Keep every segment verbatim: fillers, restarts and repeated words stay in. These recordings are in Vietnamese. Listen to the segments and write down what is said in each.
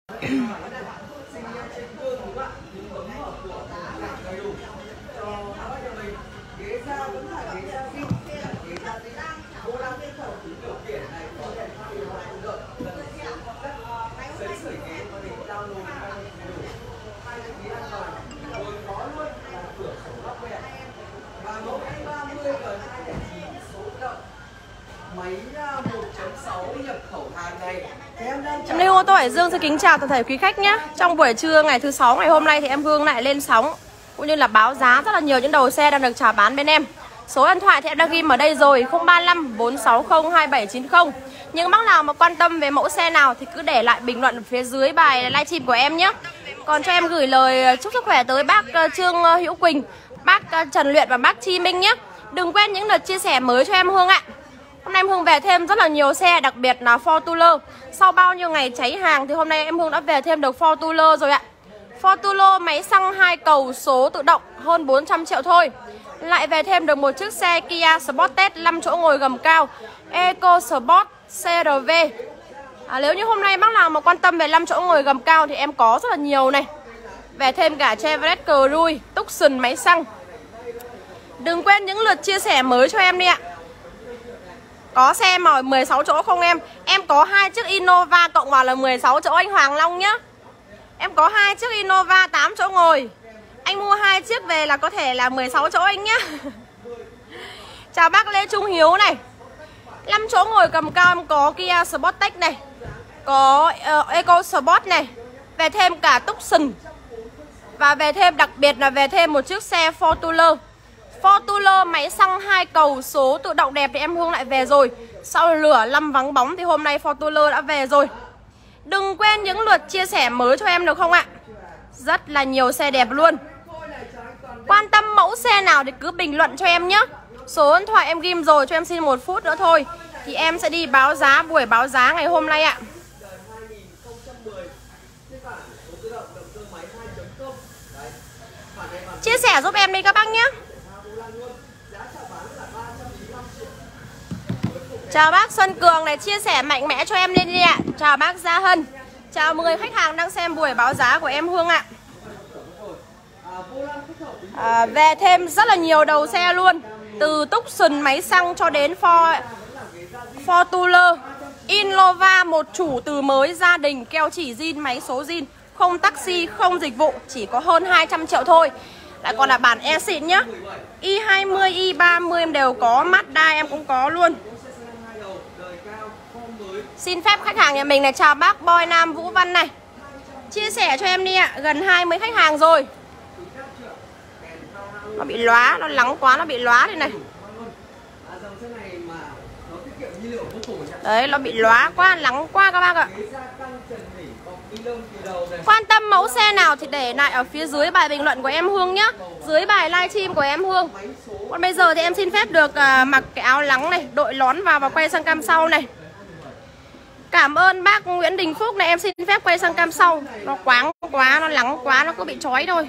Em Linh ô tô Hải Dương xin kính chào toàn thể quý khách nhé. Trong buổi trưa ngày thứ sáu ngày hôm nay thì em Hương lại lên sóng cũng như là báo giá rất là nhiều những đầu xe đang được chào bán bên em. Số điện thoại thì em đã ghim ở đây rồi, không ba năm bốn sáu không hai bảy chín không. Những bác nào mà quan tâm về mẫu xe nào thì cứ để lại bình luận ở phía dưới bài livestream của em nhé. Còn cho em gửi lời chúc sức khỏe tới bác Trương Hữu Quỳnh, bác Trần Luyện và bác Chi Minh nhé. Đừng quên những lượt chia sẻ mới cho em Hương ạ. Hôm nay em Hương về thêm rất là nhiều xe, đặc biệt là Fortuner. Sau bao nhiêu ngày cháy hàng thì hôm nay em Hương đã về thêm được Fortuner rồi ạ. Fortuner máy xăng hai cầu số tự động hơn bốn trăm triệu thôi. Lại về thêm được một chiếc xe Kia Sportage năm chỗ ngồi gầm cao EcoSport xê rờ vê. à, Nếu như hôm nay bác nào mà quan tâm về năm chỗ ngồi gầm cao thì em có rất là nhiều này. Về thêm cả Chevrolet Cruze, Tucson máy xăng. Đừng quên những lượt chia sẻ mới cho em đi ạ. Có xe mà mười sáu chỗ không em? Em có hai chiếc Innova cộng vào là mười sáu chỗ anh Hoàng Long nhá. Em có hai chiếc Innova tám chỗ ngồi. Anh mua hai chiếc về là có thể là mười sáu chỗ anh nhá. Chào bác Lê Trung Hiếu này. năm chỗ ngồi cầm cao em có Kia Sportage này, có uh, EcoSport này, về thêm cả Tucson. Và về thêm đặc biệt là về thêm một chiếc xe Fortuner. Fortuner máy xăng hai cầu số tự động đẹp thì em Hương lại về rồi. Sau lửa lâm vắng bóng thì hôm nay Fortuner đã về rồi. Đừng quên những lượt chia sẻ mới cho em được không ạ? Rất là nhiều xe đẹp luôn. Quan tâm mẫu xe nào thì cứ bình luận cho em nhé. Số điện thoại em ghim rồi, cho em xin một phút nữa thôi thì em sẽ đi báo giá buổi báo giá ngày hôm nay ạ. Chia sẻ giúp em đi các bác nhé. Chào bác Xuân Cường này, chia sẻ mạnh mẽ cho em lên đi ạ. Chào bác Gia Hân. Chào mười khách hàng đang xem buổi báo giá của em Hương ạ. à, Về thêm rất là nhiều đầu xe luôn. Từ Tucson máy xăng cho đến For, Fortuner, Innova một chủ từ mới, gia đình, keo chỉ zin, máy số zin, không taxi, không dịch vụ, chỉ có hơn hai trăm triệu thôi. Lại còn là bản e xịn nhá. i hai mươi, i ba mươi em đều có, Mazda em cũng có luôn. Xin phép khách hàng nhà mình này, chào bác Boy Nam Vũ Văn này. Chia sẻ cho em đi ạ, gần hai mươi khách hàng rồi. Nó bị lóa, nó lắng quá, nó bị lóa đây này. Đấy, nó bị lóa quá, lắng quá các bác ạ. Quan tâm mẫu xe nào thì để lại ở phía dưới bài bình luận của em Hương nhá. Dưới bài livestream của em Hương. Còn bây giờ thì em xin phép được uh, mặc cái áo lắng này, đội nón vào và quay sang cam sau này. Cảm ơn bác Nguyễn Đình Phúc này, em xin phép quay sang cam sau. Nó quáng quá, nó lắng quá, nó cứ bị chói thôi.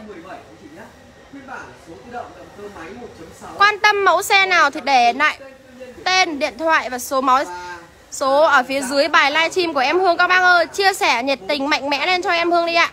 Quan tâm mẫu xe nào thì để lại tên, điện thoại và số máu số ở phía dưới bài livestream của em Hương các bác ơi. Chia sẻ nhiệt tình mạnh mẽ lên cho em Hương đi ạ.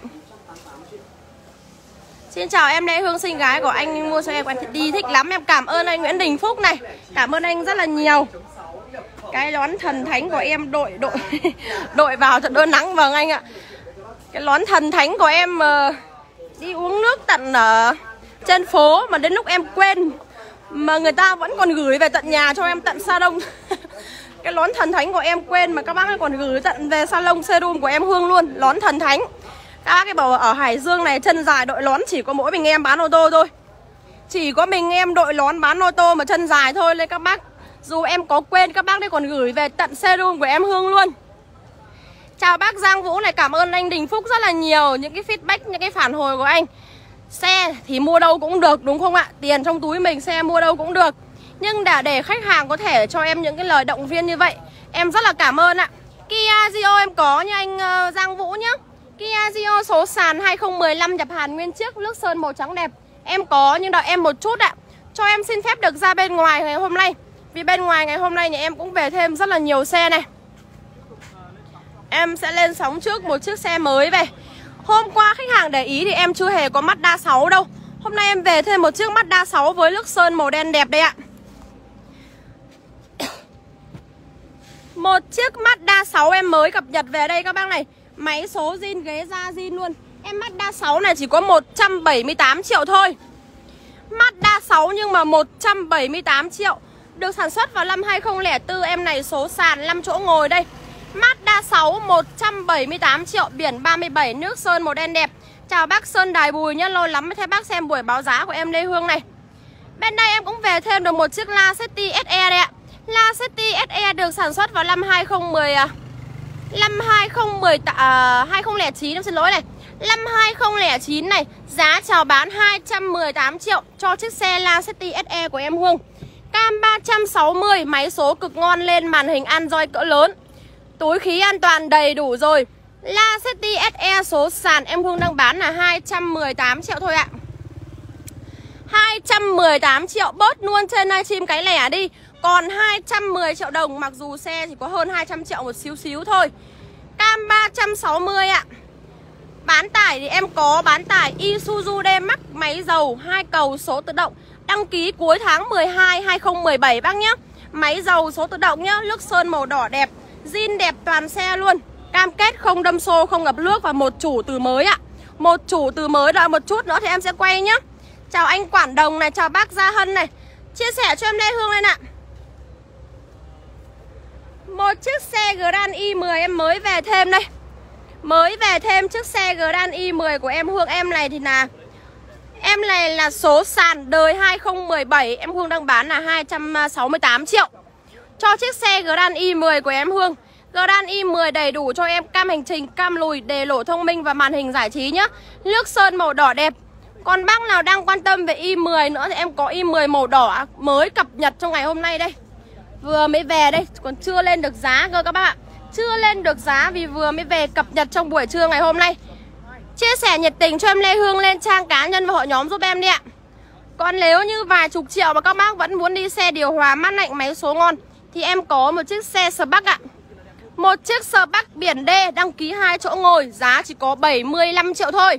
Xin chào em Lê Hương, xinh gái của anh mua cho em đi thích lắm. Em cảm ơn anh Nguyễn Đình Phúc này. Cảm ơn anh rất là nhiều. Cái nón thần thánh của em đội đội đội vào thật đỡ nắng, vâng anh ạ. Cái nón thần thánh của em uh, đi uống nước tận ở trên phố mà đến lúc em quên mà người ta vẫn còn gửi về tận nhà cho em tận salon. Cái nón thần thánh của em quên mà các bác ấy còn gửi tận về salon showroom của em Hương luôn. Nón thần thánh. Các bác ấy bảo ở Hải Dương này chân dài đội nón chỉ có mỗi mình em bán ô tô thôi. Chỉ có mình em đội nón bán ô tô mà chân dài thôi. Nên các bác, dù em có quên các bác ấy còn gửi về tận showroom của em Hương luôn. Chào bác Giang Vũ này, cảm ơn anh Đình Phúc rất là nhiều. Những cái feedback, những cái phản hồi của anh. Xe thì mua đâu cũng được đúng không ạ? Tiền trong túi mình, xe mua đâu cũng được. Nhưng đã để khách hàng có thể cho em những cái lời động viên như vậy, em rất là cảm ơn ạ. Kia Rio em có nha anh uh, Giang Vũ nhá. Kia Rio số sàn hai không một năm nhập Hàn nguyên chiếc, nước sơn màu trắng đẹp. Em có nhưng đợi em một chút ạ. Cho em xin phép được ra bên ngoài ngày hôm nay. Vì bên ngoài ngày hôm nay nhà em cũng về thêm rất là nhiều xe này. Em sẽ lên sóng trước một chiếc xe mới về. Hôm qua khách hàng để ý thì em chưa hề có Mazda sáu đâu. Hôm nay em về thêm một chiếc Mazda sáu với lướt sơn màu đen đẹp đây ạ. Một chiếc Mazda sáu em mới cập nhật về đây các bác này. Máy số zin, ghế da zin luôn. Em Mazda sáu này chỉ có một trăm bảy mươi tám triệu thôi. Mazda sáu nhưng mà một trăm bảy mươi tám triệu. Được sản xuất vào năm hai không không bốn. Em này số sàn năm chỗ ngồi đây. Mazda sáu một trăm bảy mươi tám triệu. Biển ba mươi bảy, nước sơn màu đen đẹp. Chào bác Sơn Đài Bùi nhá. Lâu lắm mới thấy bác xem buổi báo giá của em Lê Hương này. Bên đây em cũng về thêm được một chiếc Lacetti ét e đây ạ. Lacetti ét e được sản xuất vào năm hai không một không à, năm hai không một không à, hai không không chín, em xin lỗi này. Năm hai không không chín này, giá chào bán hai trăm mười tám triệu cho chiếc xe Lacetti ét e của em Hương. Cam ba trăm sáu mươi, máy số cực ngon, lên màn hình Android cỡ lớn. Túi khí an toàn đầy đủ rồi. Lacetti ét e số sàn em Hương đang bán là hai trăm mười tám triệu thôi ạ. hai trăm mười tám triệu, bớt luôn trên livestream cái lẻ đi. Còn hai trăm mười triệu đồng, mặc dù xe chỉ có hơn hai trăm triệu một xíu xíu thôi. Cam ba trăm sáu mươi ạ. Bán tải thì em có bán tải Isuzu D-Max máy dầu hai cầu số tự động. Đăng ký cuối tháng mười hai hai không một bảy bác nhé. Máy dầu số tự động nhé. Lướt sơn màu đỏ đẹp, zin đẹp toàn xe luôn. Cam kết không đâm xô, không ngập nước và một chủ từ mới ạ. Một chủ từ mới, đợi một chút nữa thì em sẽ quay nhé. Chào anh Quản Đồng này, chào bác Gia Hân này. Chia sẻ cho em Lê Hương lên ạ. Một chiếc xe Grand i mười em mới về thêm đây. Mới về thêm chiếc xe Grand i mười của em Hương. Em này thì là em này là số sàn đời hai không một bảy. Em Hương đang bán là hai trăm sáu mươi tám triệu cho chiếc xe Grand i mười của em Hương. Grand i mười đầy đủ cho em cam hành trình, cam lùi, đề lộ thông minh và màn hình giải trí nhá. Nước sơn màu đỏ đẹp. Còn bác nào đang quan tâm về i mười nữa thì em có i mười màu đỏ mới cập nhật trong ngày hôm nay đây. Vừa mới về đây, còn chưa lên được giá cơ các bác ạ. Chưa lên được giá vì vừa mới về cập nhật trong buổi trưa ngày hôm nay. Chia sẻ nhiệt tình cho em Lê Hương lên trang cá nhân và hội nhóm giúp em đi ạ. Còn nếu như vài chục triệu mà các bác vẫn muốn đi xe điều hòa mát lạnh, máy số ngon thì em có một chiếc xe Spark ạ. Một chiếc Spark biển D đăng ký hai chỗ ngồi, giá chỉ có bảy mươi lăm triệu thôi.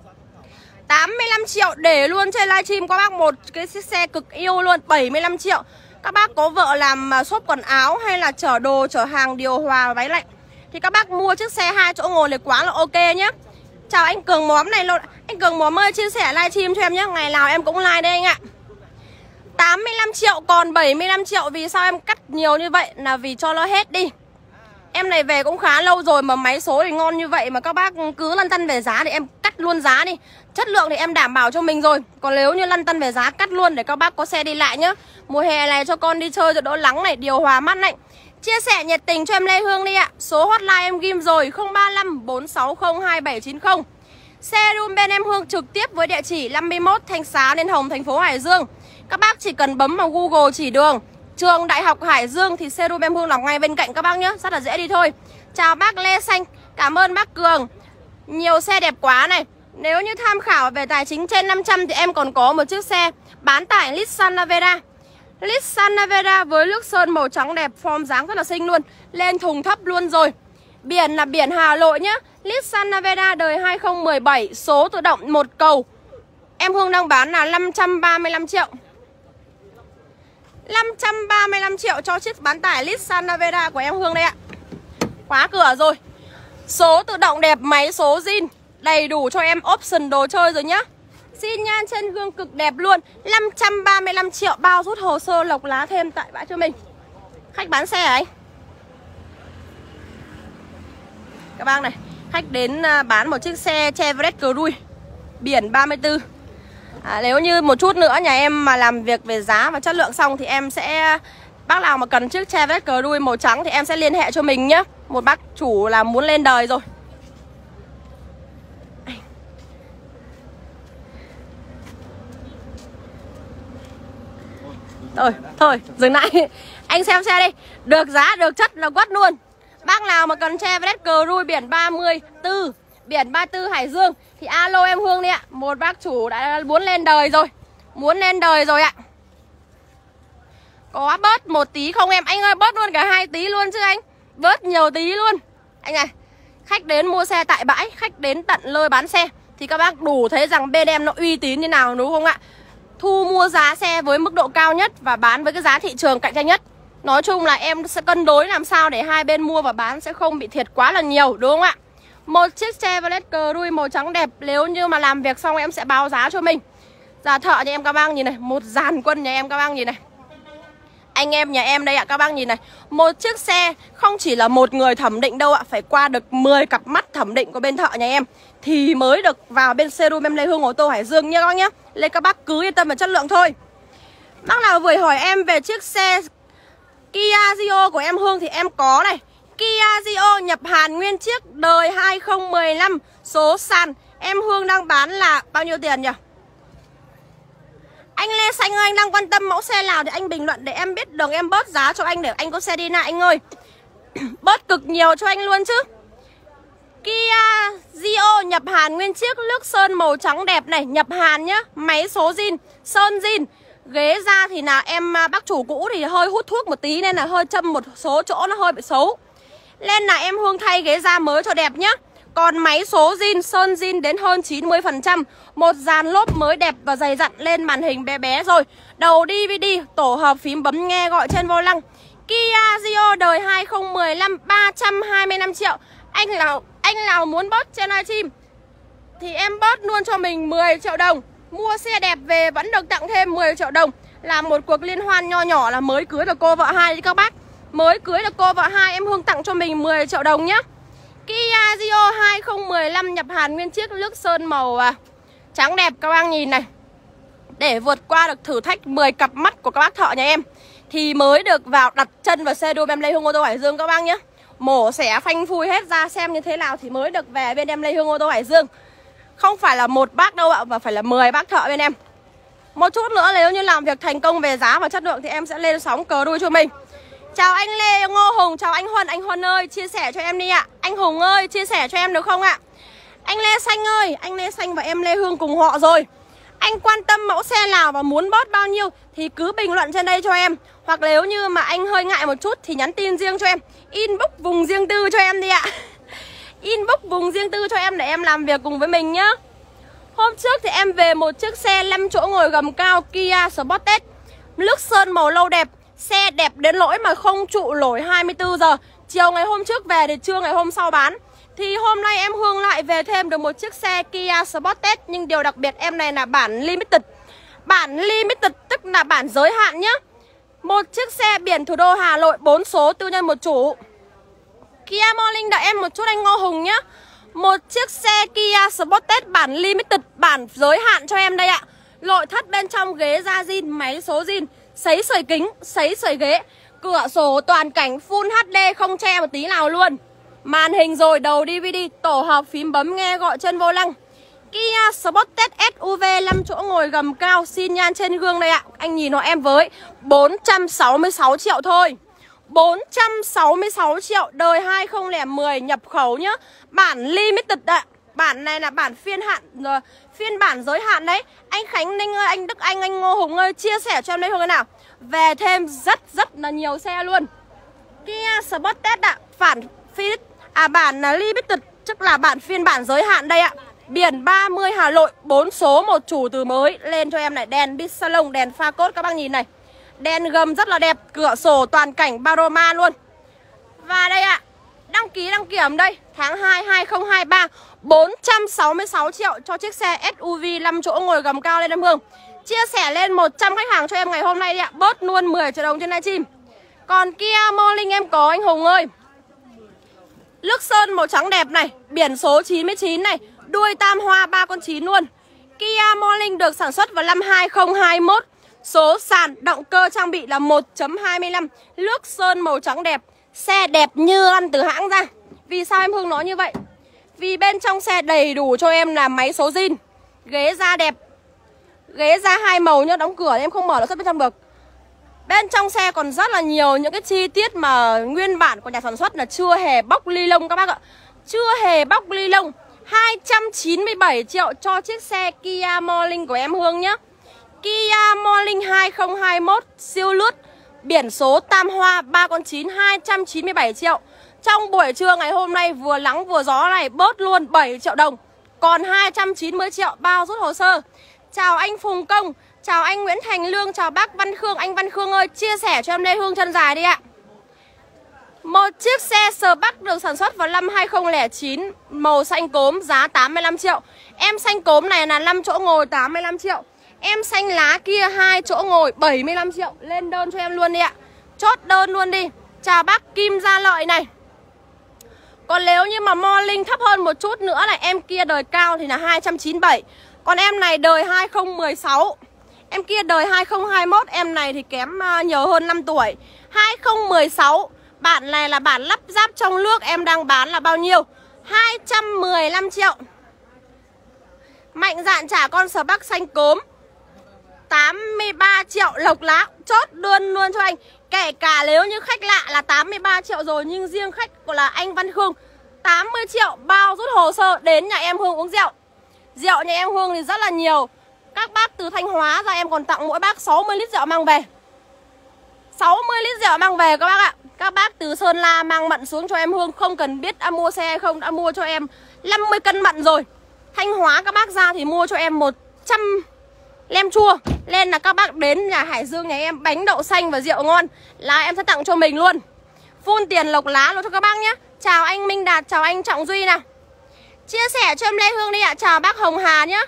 tám mươi lăm triệu để luôn trên livestream các bác một cái chiếc xe cực yêu luôn, bảy mươi lăm triệu. Các bác có vợ làm shop quần áo hay là chở đồ, chở hàng, điều hòa, váy lạnh thì các bác mua chiếc xe hai chỗ ngồi này quá là ok nhé. Chào anh Cường Móm này. Anh Cường Móm ơi, chia sẻ livestream cho em nhé. Ngày nào em cũng like đây anh ạ. Tám mươi lăm triệu còn bảy mươi lăm triệu. Vì sao em cắt nhiều như vậy? Là vì cho nó hết đi. Em này về cũng khá lâu rồi mà máy số thì ngon như vậy mà các bác cứ lăn tăn về giá thì em cắt luôn giá đi. Chất lượng thì em đảm bảo cho mình rồi. Còn nếu như lăn tăn về giá cắt luôn để các bác có xe đi lại nhá. Mùa hè này cho con đi chơi cho đỡ nắng này, điều hòa mát lạnh. Chia sẻ nhiệt tình cho em Lê Hương đi ạ. Số hotline em ghim rồi, không ba năm bốn sáu không hai bảy chín không. Xe room bên em Hương trực tiếp với địa chỉ năm mươi mốt Thanh Xá Liên Hồng, thành phố Hải Dương. Các bác chỉ cần bấm vào Google chỉ đường Trường Đại học Hải Dương thì xe room em Hương nằm ngay bên cạnh các bác nhé. Rất là dễ đi thôi. Chào bác Lê Xanh, cảm ơn bác Cường. Nhiều xe đẹp quá này. Nếu như tham khảo về tài chính trên năm trăm thì em còn có một chiếc xe bán tải Nissan Navara. Nissan Navara với nước sơn màu trắng đẹp, form dáng rất là xinh luôn. Lên thùng thấp luôn rồi. Biển là biển Hà Nội nhá. Nissan Navara đời hai không một bảy, số tự động một cầu. Em Hương đang bán là năm trăm ba mươi lăm triệu. năm trăm ba mươi lăm triệu cho chiếc bán tải Nissan Navara của em Hương đây ạ. Khóa cửa rồi. Số tự động đẹp, máy số zin, đầy đủ cho em option đồ chơi rồi nhá. Xin nhan chân gương cực đẹp luôn. Năm trăm ba mươi lăm triệu bao rút hồ sơ lộc lá thêm tại bãi cho mình. Khách bán xe hả anh? Các bác này, khách đến bán một chiếc xe Chevrolet Cruze biển ba mươi tư. à, Nếu như một chút nữa nhà em mà làm việc về giá và chất lượng xong thì em sẽ, bác nào mà cần chiếc Chevrolet Cruze màu trắng thì em sẽ liên hệ cho mình nhé. Một bác chủ là muốn lên đời rồi. Thôi, thôi, dừng lại. Anh xem xe đi. Được giá, được chất là quất luôn. Bác nào mà cần Chevrolet Cruze biển ba mươi tư, biển ba mươi tư Hải Dương thì alo em Hương đi ạ. Một bác chủ đã muốn lên đời rồi. Muốn lên đời rồi ạ. Có bớt một tí không em? Anh ơi, bớt luôn cả hai tí luôn chứ anh. Bớt nhiều tí luôn. Anh này, Khách đến mua xe tại bãi, khách đến tận nơi bán xe thì các bác đủ thấy rằng bên em nó uy tín như nào, đúng không ạ? Thu mua giá xe với mức độ cao nhất và bán với cái giá thị trường cạnh tranh nhất. Nói chung là em sẽ cân đối làm sao để hai bên mua và bán sẽ không bị thiệt quá là nhiều, đúng không ạ? Một chiếc Chevrolet Cruze màu trắng đẹp, nếu như mà làm việc xong em sẽ báo giá cho mình. Giá thợ nhà em các bác nhìn này, một dàn quân nhà em các bác nhìn này. Anh em nhà em đây ạ, các bác nhìn này. Một chiếc xe không chỉ là một người thẩm định đâu ạ, phải qua được mười cặp mắt thẩm định của bên thợ nhà em thì mới được vào bên showroom em Lê Hương ô tô Hải Dương nha các bác nhé. Nên các bác cứ yên tâm vào chất lượng thôi. Bác nào vừa hỏi em về chiếc xe Kia Rio của em Hương thì em có này. Kia Rio nhập Hàn nguyên chiếc, đời hai không một lăm, số sàn. Em Hương đang bán là bao nhiêu tiền nhỉ? Anh Lê Xanh ơi, anh đang quan tâm mẫu xe nào thì anh bình luận để em biết đường em bớt giá cho anh để anh có xe đi lại anh ơi. Bớt cực nhiều cho anh luôn chứ. Kia Rio nhập Hàn nguyên chiếc, nước sơn màu trắng đẹp này, nhập Hàn nhá, máy số zin, sơn zin. Ghế da thì là em bác chủ cũ thì hơi hút thuốc một tí nên là hơi châm một số chỗ nó hơi bị xấu. Nên là em Hương thay ghế da mới cho đẹp nhá. Còn máy số zin, sơn zin đến hơn chín mươi phần trăm. Một dàn lốp mới đẹp và dày dặn, lên màn hình bé bé rồi. Đầu đê vê đê, tổ hợp phím bấm nghe gọi trên vô lăng. Kia Rio đời hai không một lăm, ba trăm hai mươi lăm triệu. Anh nào anh nào muốn bớt trên livestream thì em bớt luôn cho mình mười triệu đồng. Mua xe đẹp về vẫn được tặng thêm mười triệu đồng. Là một cuộc liên hoan nho nhỏ là mới cưới được cô vợ hai đi các bác. Mới cưới được cô vợ hai em Hương tặng cho mình mười triệu đồng nhá. Kia Rio hai không một lăm nhập Hàn nguyên chiếc, nước sơn màu à, trắng đẹp các bác nhìn này. Để vượt qua được thử thách mười cặp mắt của các bác thợ nhà em thì mới được vào đặt chân vào xe đua em Lê Hương ô tô Hải Dương các bác nhé. Mổ xẻ phanh phui hết ra xem như thế nào thì mới được về bên em Lê Hương ô tô Hải Dương. Không phải là một bác đâu ạ, mà phải là mười bác thợ bên em. Một chút nữa nếu như làm việc thành công về giá và chất lượng thì em sẽ lên sóng cờ đuôi cho mình. Chào anh Lê Ngô Hùng, chào anh Huân. Anh Huân ơi, chia sẻ cho em đi ạ. Anh Hùng ơi, chia sẻ cho em được không ạ? Anh Lê Xanh ơi, anh Lê Xanh và em Lê Hương cùng họ rồi. Anh quan tâm mẫu xe nào và muốn bớt bao nhiêu thì cứ bình luận trên đây cho em. Hoặc nếu như mà anh hơi ngại một chút thì nhắn tin riêng cho em, inbox vùng riêng tư cho em đi ạ. Inbox vùng riêng tư cho em để em làm việc cùng với mình nhá. Hôm trước thì em về một chiếc xe năm chỗ ngồi gầm cao Kia Sportage, nước sơn màu lâu đẹp. Xe đẹp đến lỗi mà không trụ nổi hai mươi tư giờ. Chiều ngày hôm trước về thì trưa ngày hôm sau bán. Thì hôm nay em Hương lại về thêm được một chiếc xe Kia Sportage. Nhưng điều đặc biệt em này là bản Limited. Bản Limited tức là bản giới hạn nhá. Một chiếc xe biển thủ đô Hà Nội, bốn số, tư nhân một chủ. Kia Morning đợi em một chút anh Ngô Hùng nhá. Một chiếc xe Kia Sportage bản Limited, bản giới hạn cho em đây ạ. Nội thất bên trong ghế da zin, máy số zin, sấy sưởi kính, sấy sưởi ghế, cửa sổ toàn cảnh Full hát đê không che một tí nào luôn. Màn hình rồi, đầu đê vê đê, tổ hợp phím bấm nghe gọi trên vô lăng. Kia Sportage ét u vê năm chỗ ngồi gầm cao, xin nhan trên gương đây ạ. Anh nhìn họ em với bốn trăm sáu mươi sáu triệu thôi. bốn trăm sáu mươi sáu triệu, đời hai không không một, nhập khẩu nhá. Bản Limited ạ. Bản này là bản phiên hạn, phiên bản giới hạn đấy. Anh Khánh Ninh ơi, anh Đức Anh, anh Ngô Hùng ơi, chia sẻ cho em đây không thế nào. Về thêm rất rất là nhiều xe luôn. Kia Sportage ạ, bản phiên à bản Limited tức là bản phiên bản giới hạn đây ạ. Biển ba mươi Hà Nội, bốn số, một chủ từ mới. Lên cho em này, đèn bít salon, đèn pha cốt các bác nhìn này. Đèn gầm rất là đẹp, cửa sổ toàn cảnh panorama luôn. Và đây ạ, đăng ký đăng kiểm đây, tháng hai hai không hai ba, bốn trăm sáu mươi sáu triệu cho chiếc xe ét u vê năm chỗ ngồi gầm cao lên em Hương. Chia sẻ lên một trăm khách hàng cho em ngày hôm nay đi ạ, bớt luôn mười triệu đồng trên livestream. Còn Kia Morning em có anh Hùng ơi. Nước sơn màu trắng đẹp này, biển số chín mươi chín này, đuôi tam hoa ba con chín luôn. Kia Morning được sản xuất vào năm hai không hai mốt. Số sàn, động cơ trang bị là một chấm hai mươi lăm. Nước sơn màu trắng đẹp. Xe đẹp như ăn từ hãng ra. Vì sao em Hương nói như vậy? Vì bên trong xe đầy đủ cho em là máy số zin, ghế da đẹp, ghế da hai màu nhá, đóng cửa em không mở nó xuất bên trong được. Bên trong xe còn rất là nhiều những cái chi tiết mà nguyên bản của nhà sản xuất là chưa hề bóc ly lông các bác ạ. Chưa hề bóc ly lông. Hai trăm chín mươi bảy triệu cho chiếc xe Kia Morning của em Hương nhá. Kia Morning hai không hai mốt siêu lướt, biển số tam hoa ba con chín, hai trăm chín mươi bảy triệu. Trong buổi trưa ngày hôm nay vừa nắng vừa gió này bớt luôn bảy triệu đồng, còn hai trăm chín mươi triệu bao rút hồ sơ. Chào anh Phùng Công, chào anh Nguyễn Thành Lương, chào bác Văn Khương. Anh Văn Khương ơi, chia sẻ cho em Lê Hương chân dài đi ạ. Một chiếc xe Sờ Bắc được sản xuất vào năm hai không không chín, màu xanh cốm, giá tám mươi lăm triệu. Em xanh cốm này là năm chỗ ngồi tám mươi lăm triệu. Em xanh lá kia hai chỗ ngồi bảy mươi lăm triệu. Lên đơn cho em luôn đi ạ. Chốt đơn luôn đi. Chào bác Kim Gia Lợi này. Còn nếu như mà mo linh thấp hơn một chút nữa này, em kia đời cao thì là hai trăm chín mươi bảy. Còn em này đời hai không một sáu. Em kia đời hai không hai mốt, em này thì kém nhiều hơn năm tuổi. hai không một sáu. Bản này là bản lắp ráp trong nước, em đang bán là bao nhiêu? hai trăm mười lăm triệu. Mạnh dạn trả con Sờ Bắc xanh cốm tám mươi ba triệu lộc lá. Chốt đơn luôn cho anh. Kể cả nếu như khách lạ là tám mươi ba triệu rồi, nhưng riêng khách của là anh Văn Khương tám mươi triệu bao rút hồ sơ. Đến nhà em Hương uống rượu. Rượu nhà em Hương thì rất là nhiều. Các bác từ Thanh Hóa ra em còn tặng mỗi bác sáu mươi lít rượu mang về. sáu mươi lít rượu mang về các bác ạ. Các bác từ Sơn La mang mận xuống cho em Hương, không cần biết đã mua xe hay không, đã mua cho em năm mươi cân mận rồi. Thanh Hóa các bác ra thì mua cho em một trăm lem chua. Nên là các bác đến nhà Hải Dương nhà em, bánh đậu xanh và rượu ngon là em sẽ tặng cho mình luôn. Phun tiền lộc lá luôn cho các bác nhé. Chào anh Minh Đạt, chào anh Trọng Duy nào. Chia sẻ cho em Lê Hương đi ạ. Chào bác Hồng Hà nhé.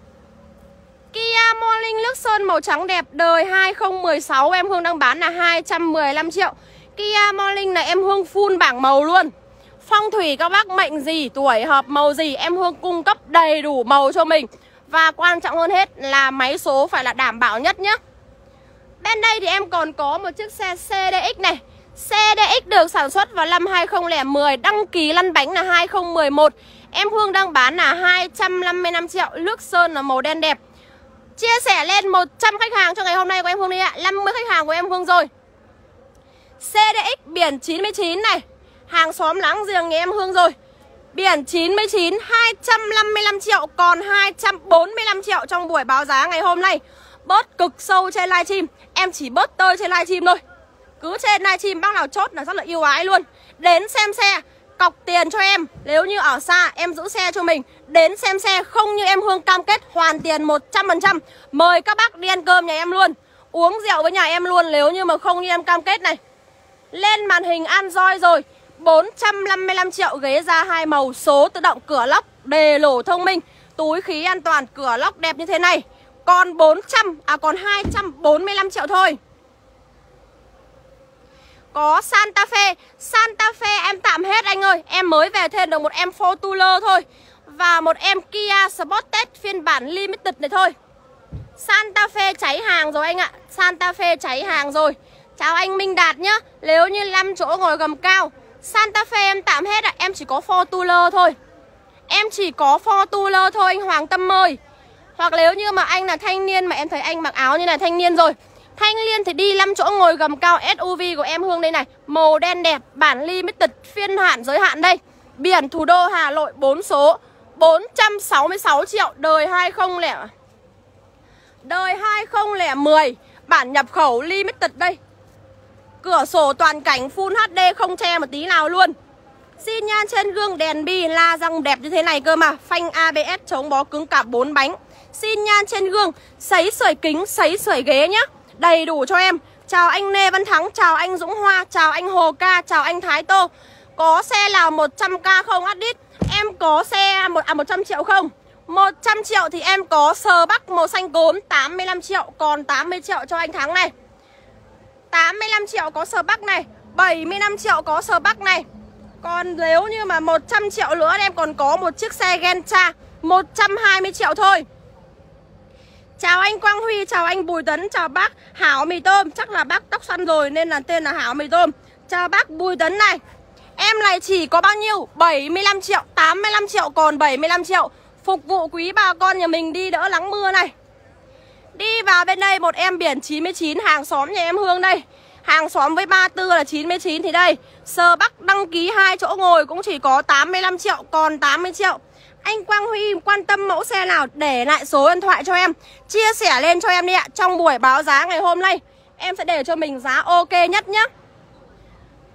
Kia Morning nước sơn màu trắng đẹp, đời hai không một sáu, em Hương đang bán là hai trăm mười lăm triệu. Kia Morning này em Hương full bảng màu luôn. Phong thủy các bác mệnh gì, tuổi hợp màu gì, em Hương cung cấp đầy đủ màu cho mình. Và quan trọng hơn hết là máy số phải là đảm bảo nhất nhé. Bên đây thì em còn có một chiếc xe xê đê ích này. xê đê ích được sản xuất vào năm hai không không không, đăng ký lăn bánh là hai không một một. Em Hương đang bán là hai trăm năm mươi lăm triệu, nước sơn là màu đen đẹp. Chia sẻ lên một trăm khách hàng cho ngày hôm nay của em Hương đi ạ. năm mươi khách hàng của em Hương rồi. xê đê ích biển chín mươi chín này, hàng xóm láng giềng nhà em Hương rồi. Biển chín mươi chín hai trăm năm mươi lăm triệu, còn hai trăm bốn mươi lăm triệu trong buổi báo giá ngày hôm nay. Bớt cực sâu trên livestream, em chỉ bớt tơi trên livestream thôi. Cứ trên livestream bác nào chốt là rất là yêu ái luôn. Đến xem xe, cọc tiền cho em. Nếu như ở xa em giữ xe cho mình. Đến xem xe không như em Hương cam kết hoàn tiền một trăm phần trăm. Mời các bác đi ăn cơm nhà em luôn, uống rượu với nhà em luôn. Nếu như mà không như em cam kết này. Lên màn hình Android rồi, bốn trăm năm mươi lăm triệu, ghế da hai màu, số tự động, cửa lóc, đề lổ thông minh, túi khí an toàn, cửa lóc đẹp như thế này. Còn bốn trăm, à còn hai trăm bốn mươi lăm triệu thôi. Có Santa Fe. Santa Fe em tạm hết anh ơi. Em mới về thêm được một em Fortuner thôi. Và một em Kia Sportage phiên bản Limited này thôi. Santa Fe cháy hàng rồi anh ạ. Santa Fe cháy hàng rồi. Chào anh Minh Đạt nhá. Nếu như năm chỗ ngồi gầm cao, Santa Fe em tạm hết ạ. Em chỉ có Fortuner thôi. Em chỉ có Fortuner thôi anh Hoàng Tâm ơi. Hoặc nếu như mà anh là thanh niên, mà em thấy anh mặc áo như là thanh niên rồi, thanh niên thì đi năm chỗ ngồi gầm cao ét u vê của em Hương đây này. Màu đen đẹp, bản Limited, phiên bản giới hạn đây. Biển thủ đô Hà Nội bốn số, bốn trăm sáu mươi sáu triệu, đời hai không không không. Đời hai không không một, bản nhập khẩu Limited đây. Cửa sổ toàn cảnh Full hát đê, không che một tí nào luôn. Xi nhan trên gương, đèn bi la răng đẹp như thế này cơ mà. Phanh a bê ét chống bó cứng cả bốn bánh. Xi nhan trên gương, sấy sưởi kính, sấy sưởi ghế nhá. Đầy đủ cho em. Chào anh Lê Văn Thắng, chào anh Dũng Hoa, chào anh Hồ Ca, chào anh Thái Tô. Có xe nào một trăm k không Adit? Em có xe một, à, một trăm triệu không? một trăm triệu thì em có Sờ Bắc màu xanh cốm tám mươi lăm triệu, còn tám mươi triệu cho anh Thắng này. tám mươi lăm triệu có Sờ Bắc này, bảy mươi lăm triệu có Sờ Bắc này. Còn nếu như mà một trăm triệu nữa em còn có một chiếc xe Gentra một trăm hai mươi triệu thôi. Chào anh Quang Huy, chào anh Bùi Tấn, chào bác Hảo Mì Tôm. Chắc là bác tóc xoăn rồi nên là tên là Hảo Mì Tôm. Chào bác Bùi Tấn này. Em này chỉ có bao nhiêu? bảy mươi lăm triệu, tám mươi lăm triệu, còn bảy mươi lăm triệu. Phục vụ quý bà con nhà mình đi đỡ nắng mưa này. Đi vào bên đây một em biển chín mươi chín, hàng xóm nhà em Hương đây. Hàng xóm với ba tư là chín mươi chín thì đây. Sờ Bắc đăng ký hai chỗ ngồi cũng chỉ có tám mươi lăm triệu, còn tám mươi triệu. Anh Quang Huy quan tâm mẫu xe nào để lại số điện thoại cho em, chia sẻ lên cho em đi ạ. Trong buổi báo giá ngày hôm nay em sẽ để cho mình giá ok nhất nhá.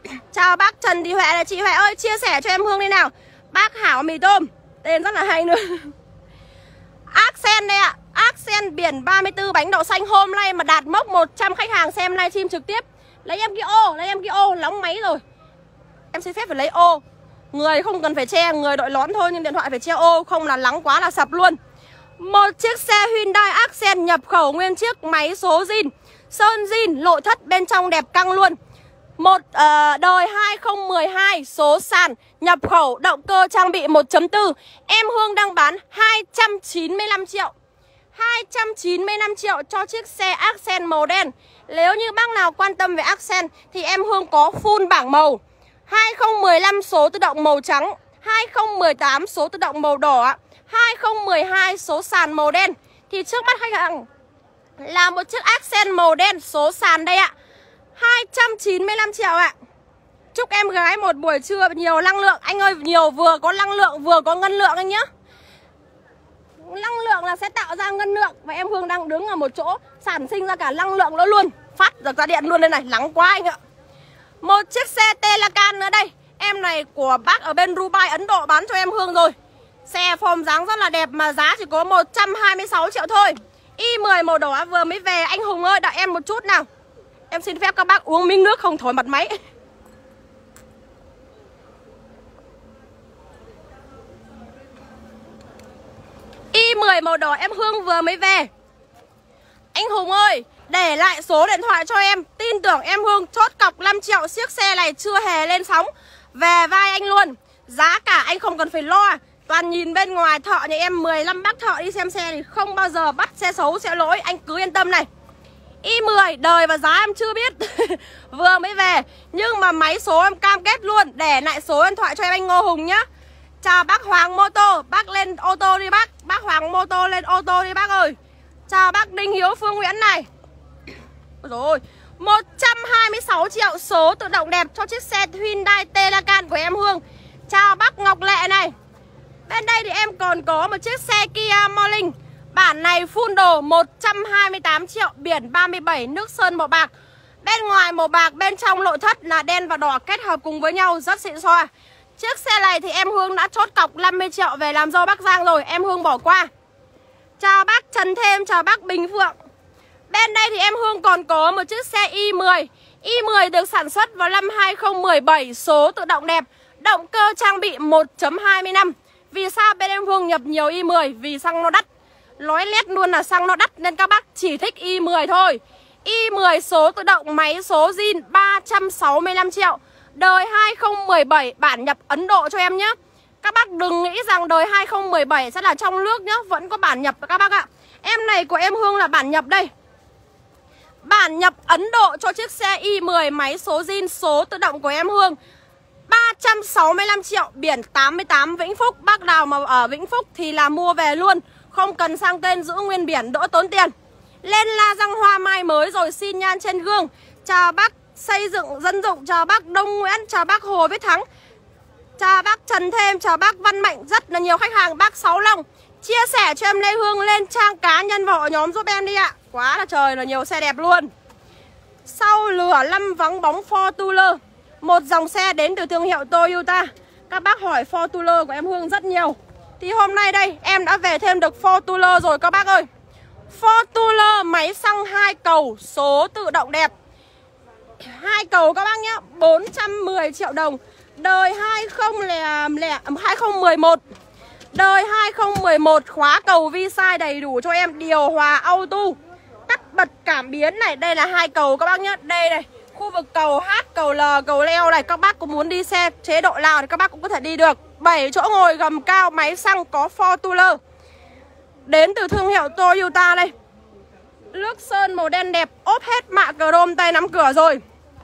Chào bác Trần Thị Huệ này, chị Huệ ơi chia sẻ cho em Hương đi nào. Bác Hảo mì tôm, tên rất là hay nữa. Accent đây ạ, Accent biển ba mươi tư bánh đậu xanh hôm nay mà đạt mốc một trăm khách hàng xem livestream trực tiếp. Lấy em cái ô, lấy em cái ô, nóng máy rồi. Em xin phép phải lấy ô. Người không cần phải che, người đội lón thôi nhưng điện thoại phải che ô, không là nắng quá là sập luôn. Một chiếc xe Hyundai Accent nhập khẩu nguyên chiếc, máy số zin, sơn zin, nội thất bên trong đẹp căng luôn. Một uh, đời hai không một hai, số sàn, nhập khẩu, động cơ trang bị một chấm bốn. Em Hương đang bán hai trăm chín mươi lăm triệu. hai trăm chín mươi lăm triệu cho chiếc xe Accent màu đen. Nếu như bác nào quan tâm về Accent thì em Hương có full bảng màu. Hai không một lăm số tự động màu trắng, hai không một tám số tự động màu đỏ, hai không một hai số sàn màu đen. Thì trước mắt khách hàng là một chiếc Accent màu đen số sàn đây ạ, hai trăm chín mươi lăm triệu ạ. Chúc em gái một buổi trưa nhiều năng lượng. Anh ơi, nhiều vừa có năng lượng vừa có ngân lượng anh nhé. Năng lượng là sẽ tạo ra ngân lượng. Và em Hương đang đứng ở một chỗ sản sinh ra cả năng lượng nữa luôn. Phát được ra điện luôn đây này, nắng quá anh ạ. Một chiếc xe Telacan nữa đây. Em này của bác ở bên Dubai, Ấn Độ bán cho em Hương rồi. Xe form dáng rất là đẹp mà giá chỉ có một trăm hai mươi sáu triệu thôi. i mười màu đỏ vừa mới về. Anh Hùng ơi, đợi em một chút nào. Em xin phép các bác uống miếng nước không thổi mặt máy. i mười màu đỏ em Hương vừa mới về. Anh Hùng ơi, để lại số điện thoại cho em. Tin tưởng em Hương chốt cọc năm triệu. Chiếc xe này chưa hề lên sóng. Về vai anh luôn. Giá cả anh không cần phải lo. Toàn nhìn bên ngoài thợ nhà em mười lăm bác thợ đi xem xe thì không bao giờ bắt xe xấu xe lỗi. Anh cứ yên tâm này. i mười đời và giá em chưa biết. Vừa mới về. Nhưng mà máy số em cam kết luôn. Để lại số điện thoại cho em anh Ngô Hùng nhá. Chào bác Hoàng Mô Tô. Bác lên ô tô đi bác. Bác Hoàng Mô Tô lên ô tô đi bác ơi. Chào bác Đinh Hiếu Phương Nguyễn này. Rồi, một trăm hai mươi sáu triệu số tự động đẹp cho chiếc xe Hyundai Telacan của em Hương. Chào bác Ngọc Lệ này. Bên đây thì em còn có một chiếc xe Kia Morning. Bản này full đồ một trăm hai mươi tám triệu, biển ba mươi bảy, nước sơn màu bạc. Bên ngoài màu bạc, bên trong nội thất là đen và đỏ kết hợp cùng với nhau, rất xịn sò. Chiếc xe này thì em Hương đã chốt cọc năm mươi triệu về làm dâu Bắc Giang rồi, em Hương bỏ qua. Chào bác Trần Thêm, chào bác Bình Phượng. Bên đây thì em Hương còn có một chiếc xe i mười. i mười được sản xuất vào năm hai không một bảy, số tự động đẹp, động cơ trang bị một chấm hai mươi lăm. Vì sao bên em Hương nhập nhiều i mười? Vì xăng nó đắt. Nói lét luôn là xăng nó đắt nên các bác chỉ thích i mười thôi. i mười số tự động, máy số zin, ba trăm sáu mươi lăm triệu. Đời hai không một bảy, bản nhập Ấn Độ cho em nhé. Các bác đừng nghĩ rằng đời hai không một bảy sẽ là trong nước nhé. Vẫn có bản nhập các bác ạ. Em này của em Hương là bản nhập đây. Bản nhập Ấn Độ cho chiếc xe i mười, máy số zin, số tự động của em Hương, ba trăm sáu mươi lăm triệu, biển tám mươi tám, Vĩnh Phúc. Bác nào mà ở Vĩnh Phúc thì là mua về luôn, không cần sang tên, giữ nguyên biển, đỡ tốn tiền. Lên la răng hoa mai mới rồi, xin nhan trên gương. Chào bác Xây Dựng Dân Dụng, chào bác Đông Nguyễn, chào bác Hồ Viết Thắng, chào bác Trần Thêm, chào bác Văn Mạnh. Rất là nhiều khách hàng. Bác Sáu Long chia sẻ cho em Lê Hương lên trang cá nhân và hội nhóm giúp em đi ạ. Quá là trời, là nhiều xe đẹp luôn. Sau lửa lâm vắng bóng Fortuner, một dòng xe đến từ thương hiệu Toyota. Các bác hỏi Fortuner của em Hương rất nhiều. Thì hôm nay đây em đã về thêm được Fortuner rồi các bác ơi. Fortuner máy xăng hai cầu, số tự động đẹp, hai cầu các bác nhé, bốn trăm mười triệu đồng. Đời hai không một một. Đời hai không một một, khóa cầu vi sai đầy đủ cho em, điều hòa auto, tắt bật cảm biến này. Đây là hai cầu các bác nhé. Đây này, khu vực cầu H, cầu L, cầu leo này. Các bác có muốn đi xe chế độ nào thì các bác cũng có thể đi được. Bảy chỗ ngồi gầm cao, máy xăng có Fortuner, đến từ thương hiệu Toyota đây. Nước sơn màu đen đẹp, ốp hết mạ chrome tay nắm cửa rồi.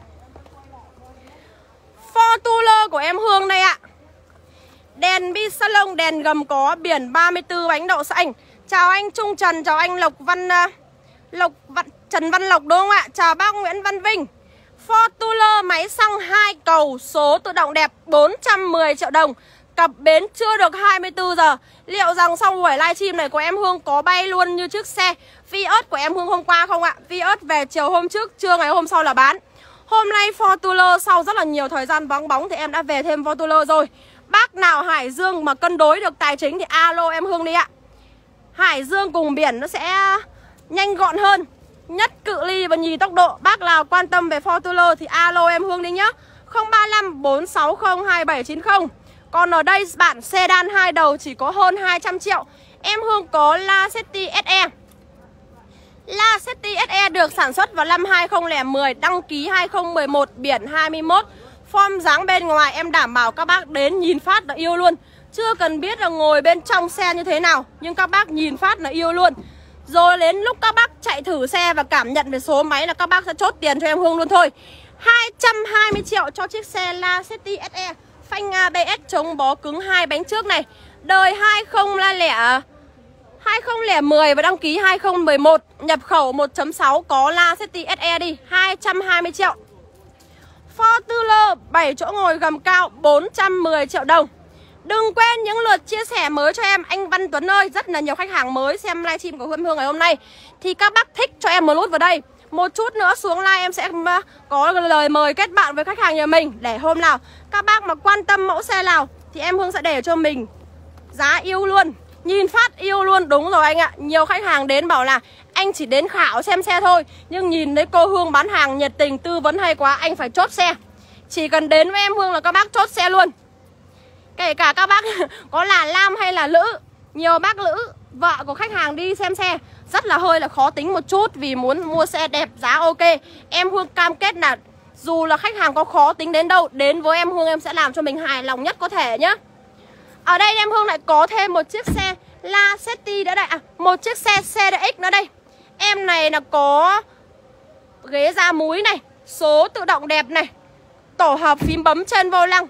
Fortuner của em Hương đây ạ. Đèn bi salon, đèn gầm có, biển ba mươi tư, bánh đậu xanh. Chào anh Trung Trần, chào anh Lộc Văn Lộc Văn Trần Văn Lộc đúng không ạ? Chào bác Nguyễn Văn Vinh. Fortuner máy xăng hai cầu, số tự động đẹp, bốn trăm mười triệu đồng. Cập bến chưa được hai mươi tư giờ. Liệu rằng sau buổi livestream này của em Hương có bay luôn như chiếc xe Vios của em Hương hôm qua không ạ? Vios về chiều hôm trước, trưa ngày hôm sau là bán. Hôm nay Fortuner sau rất là nhiều thời gian vắng bóng thì em đã về thêm Fortuner rồi. Bác nào Hải Dương mà cân đối được tài chính thì alo em Hương đi ạ. Hải Dương cùng biển nó sẽ nhanh gọn hơn, nhất cự ly và nhì tốc độ. Bác nào quan tâm về Fortuner thì alo em Hương đi nhá. Không ba năm bốn sáu không hai bảy chín không. Còn ở đây bản sedan hai đầu chỉ có hơn hai trăm triệu. Em Hương có Lacetti ét e. Lacetti ét e được sản xuất vào năm hai không không không, đăng ký hai không một một, biển hai mươi mốt. Form dáng bên ngoài em đảm bảo các bác đến nhìn phát là yêu luôn. Chưa cần biết là ngồi bên trong xe như thế nào, nhưng các bác nhìn phát là yêu luôn. Rồi đến lúc các bác chạy thử xe và cảm nhận về số máy là các bác sẽ chốt tiền cho em Hương luôn thôi. Hai trăm hai mươi triệu cho chiếc xe Lacetti ét e. Phanh a bê ét chống bó cứng hai bánh trước này. Đời hai không không một và đăng ký hai không một một. Nhập khẩu một chấm sáu có Lacetti ét e đi. Hai trăm hai mươi triệu. Fortuner bảy chỗ ngồi gầm cao bốn trăm mười triệu đồng. Đừng quên những lượt chia sẻ mới cho em. Anh Văn Tuấn ơi, rất là nhiều khách hàng mới xem livestream của Hương Hương ngày hôm nay. Thì các bác thích cho em một nút vào đây. Một chút nữa xuống live em sẽ có lời mời kết bạn với khách hàng nhà mình. Để hôm nào các bác mà quan tâm mẫu xe nào thì em Hương sẽ để cho mình giá yêu luôn, nhìn phát yêu luôn. Đúng rồi anh ạ. Nhiều khách hàng đến bảo là anh chỉ đến khảo xem xe thôi, nhưng nhìn thấy cô Hương bán hàng nhiệt tình tư vấn hay quá, anh phải chốt xe. Chỉ cần đến với em Hương là các bác chốt xe luôn. Kể cả các bác có là nam hay là nữ. Nhiều bác nữ, vợ của khách hàng đi xem xe rất là hơi là khó tính một chút vì muốn mua xe đẹp, giá ok. Em Hương cam kết là dù là khách hàng có khó tính đến đâu, đến với em Hương em sẽ làm cho mình hài lòng nhất có thể nhá. Ở đây em Hương lại có thêm một chiếc xe Lacetti nữa đây. À, một chiếc xe xê đê ích nữa đây. Em này là có ghế da múi này, số tự động đẹp này, tổ hợp phím bấm trên vô lăng.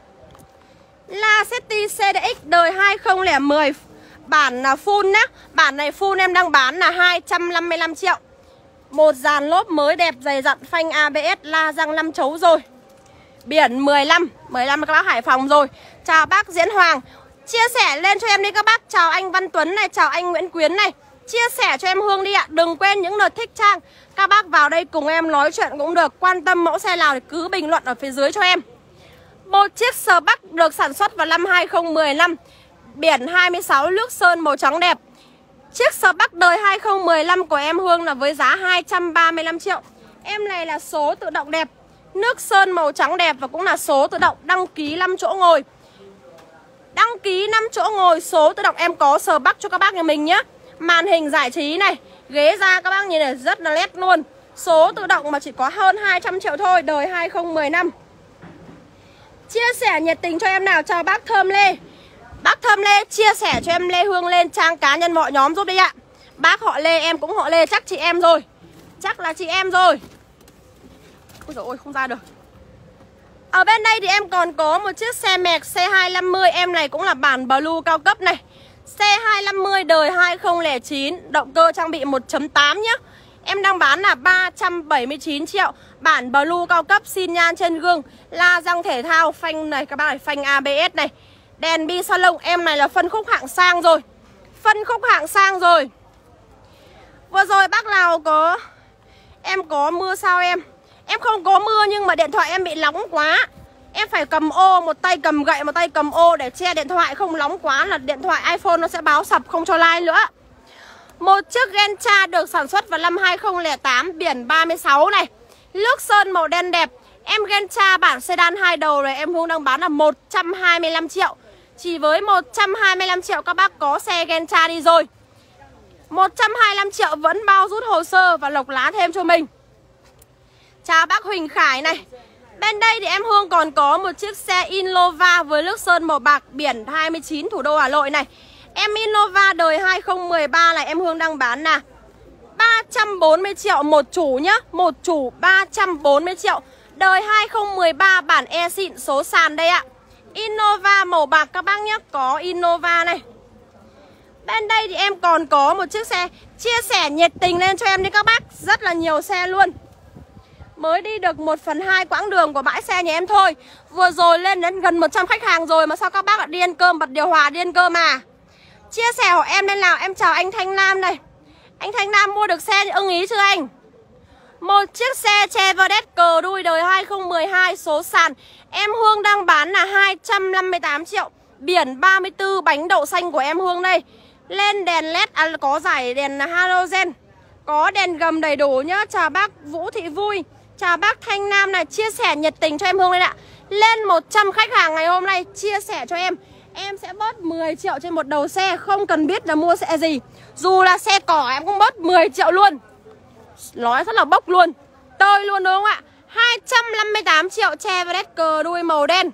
Lacetti xê đê ích đời hai không không một. Bản là full nhá. Bản này full em đang bán là hai trăm năm mươi lăm triệu. Một dàn lốp mới đẹp dày dặn, phanh a bê ét, la răng năm chấu rồi. Biển mười lăm, mười lăm các bác Hải Phòng rồi. Chào bác Diễn Hoàng. Chia sẻ lên cho em đi các bác. Chào anh Văn Tuấn này, chào anh Nguyễn Quyến này. Chia sẻ cho em Hương đi ạ. Đừng quên những lượt thích trang. Các bác vào đây cùng em nói chuyện cũng được. Quan tâm mẫu xe nào thì cứ bình luận ở phía dưới cho em. Một chiếc Spark được sản xuất vào năm hai không một năm. Biển hai mươi sáu, nước sơn màu trắng đẹp. Chiếc Spark đời hai không một năm của em Hương là với giá hai trăm ba mươi lăm triệu. Em này là số tự động đẹp, nước sơn màu trắng đẹp và cũng là số tự động, đăng ký năm chỗ ngồi. Đăng ký năm chỗ ngồi, số tự động em có Spark cho các bác nhà mình nhé. Màn hình giải trí này, ghế da các bác nhìn này rất là nét luôn. Số tự động mà chỉ có hơn hai trăm triệu thôi, đời hai không một năm. Chia sẻ nhiệt tình cho em nào. Chào bác Thơm Lê. Bác Thơm Lê chia sẻ cho em Lê Hương lên trang cá nhân mọi nhóm giúp đi ạ. Bác họ Lê, em cũng họ Lê, chắc chị em rồi. Chắc là chị em rồi. Ôi dồi ôi, không ra được. Ở bên đây thì em còn có một chiếc xe Merc C hai năm mươi. Em này cũng là bản Blue cao cấp này. C hai năm mươi đời hai không không chín, động cơ trang bị một chấm tám nhá. Em đang bán là ba trăm bảy mươi chín triệu. Bản Blue cao cấp, xin nhan trên gương, la răng thể thao, phanh này các bác này, phanh a bê ét này, đèn bi salon. Em này là phân khúc hạng sang rồi. Phân khúc hạng sang rồi. Vừa rồi bác nào có... Em có mưa sao em? Em không có mưa nhưng mà điện thoại em bị nóng quá. Em phải cầm ô, một tay cầm gậy, một tay cầm ô để che điện thoại không nóng quá là điện thoại iPhone nó sẽ báo sập không cho like nữa. Một chiếc Gentra được sản xuất vào năm hai không không tám, biển ba mươi sáu này, nước sơn màu đen đẹp. Em Gentra bản sedan hai đầu này em Hương đang bán là một trăm hai mươi lăm triệu. Chỉ với một trăm hai mươi lăm triệu các bác có xe Gentra đi rồi. Một trăm hai mươi lăm triệu vẫn bao rút hồ sơ và lộc lá thêm cho mình. Chào bác Huỳnh Khải này. Bên đây thì em Hương còn có một chiếc xe Innova với nước sơn màu bạc, biển hai mươi chín, thủ đô Hà Nội này. Em Innova đời hai không một ba này em Hương đang bán là ba trăm bốn mươi triệu một chủ nhá. Một chủ ba trăm bốn mươi triệu. Đời hai không một ba, bản E xịn, số sàn đây ạ. Innova màu bạc các bác nhé. Có Innova này. Bên đây thì em còn có một chiếc xe. Chia sẻ nhiệt tình lên cho em đi các bác. Rất là nhiều xe luôn. Mới đi được một phần hai quãng đường của bãi xe nhà em thôi. Vừa rồi lên đến gần một trăm khách hàng rồi mà sao các bác lại đi ăn cơm, bật điều hòa đi ăn cơm à. Chia sẻ của em lên nào. Em chào anh Thanh Nam này. Anh Thanh Nam mua được xe ưng ý chưa anh? Một chiếc xe Chevrolet cờ đuôi đời hai không một hai số sàn em Hương đang bán là hai trăm năm mươi tám triệu. Biển ba mươi tư bánh đậu xanh của em Hương đây. Lên đèn led, à, có giải đèn halogen, có đèn gầm đầy đủ nhá. Chào bác Vũ Thị Vui, chào bác Thanh Nam này, chia sẻ nhiệt tình cho em Hương đây ạ. Lên một trăm khách hàng ngày hôm nay chia sẻ cho em, em sẽ bớt mười triệu trên một đầu xe. Không cần biết là mua xe gì, dù là xe cỏ em cũng bớt mười triệu luôn. Nói rất là bốc luôn, tơi luôn đúng không ạ? Hai trăm năm mươi tám triệu Chevrolet cờ đuôi màu đen.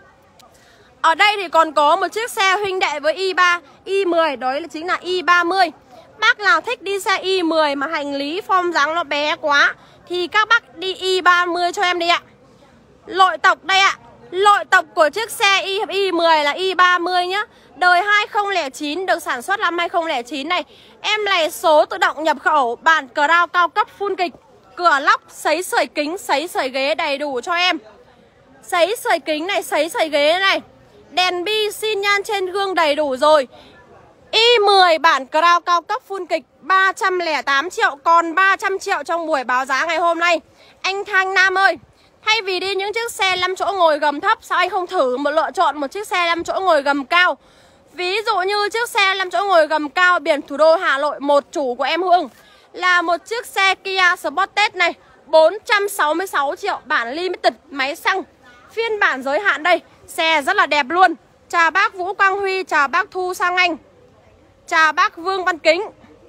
Ở đây thì còn có một chiếc xe huynh đệ với i ba, i mười, đó là chính là i ba mươi. Bác nào thích đi xe i mười mà hành lý form dáng nó bé quá thì các bác đi i ba mươi cho em đi ạ. Lội tộc đây ạ. Lội tộc của chiếc xe i mười là i ba mươi nhá. Đời hai không không chín, được sản xuất năm hai không không chín này. Em này số tự động nhập khẩu, bản crown cao cấp full kịch, cửa lóc, sấy sưởi kính, sấy sưởi ghế đầy đủ cho em. Sấy sưởi kính này, sấy sưởi ghế này. Đèn bi xin nhan trên gương đầy đủ rồi. i mười bản crown cao cấp full kịch ba trăm lẻ tám triệu, còn ba trăm triệu trong buổi báo giá ngày hôm nay. Anh Thanh Nam ơi, thay vì đi những chiếc xe năm chỗ ngồi gầm thấp, sao anh không thử một lựa chọn một chiếc xe năm chỗ ngồi gầm cao? Ví dụ như chiếc xe năm chỗ ngồi gầm cao biển thủ đô Hà Nội một chủ của em Hương là một chiếc xe Kia Sportage này, bốn trăm sáu mươi sáu triệu, bản limited, máy xăng, phiên bản giới hạn đây. Xe rất là đẹp luôn. Chào bác Vũ Quang Huy, chào bác Thu Sang Anh, chào bác Vương Văn Kính.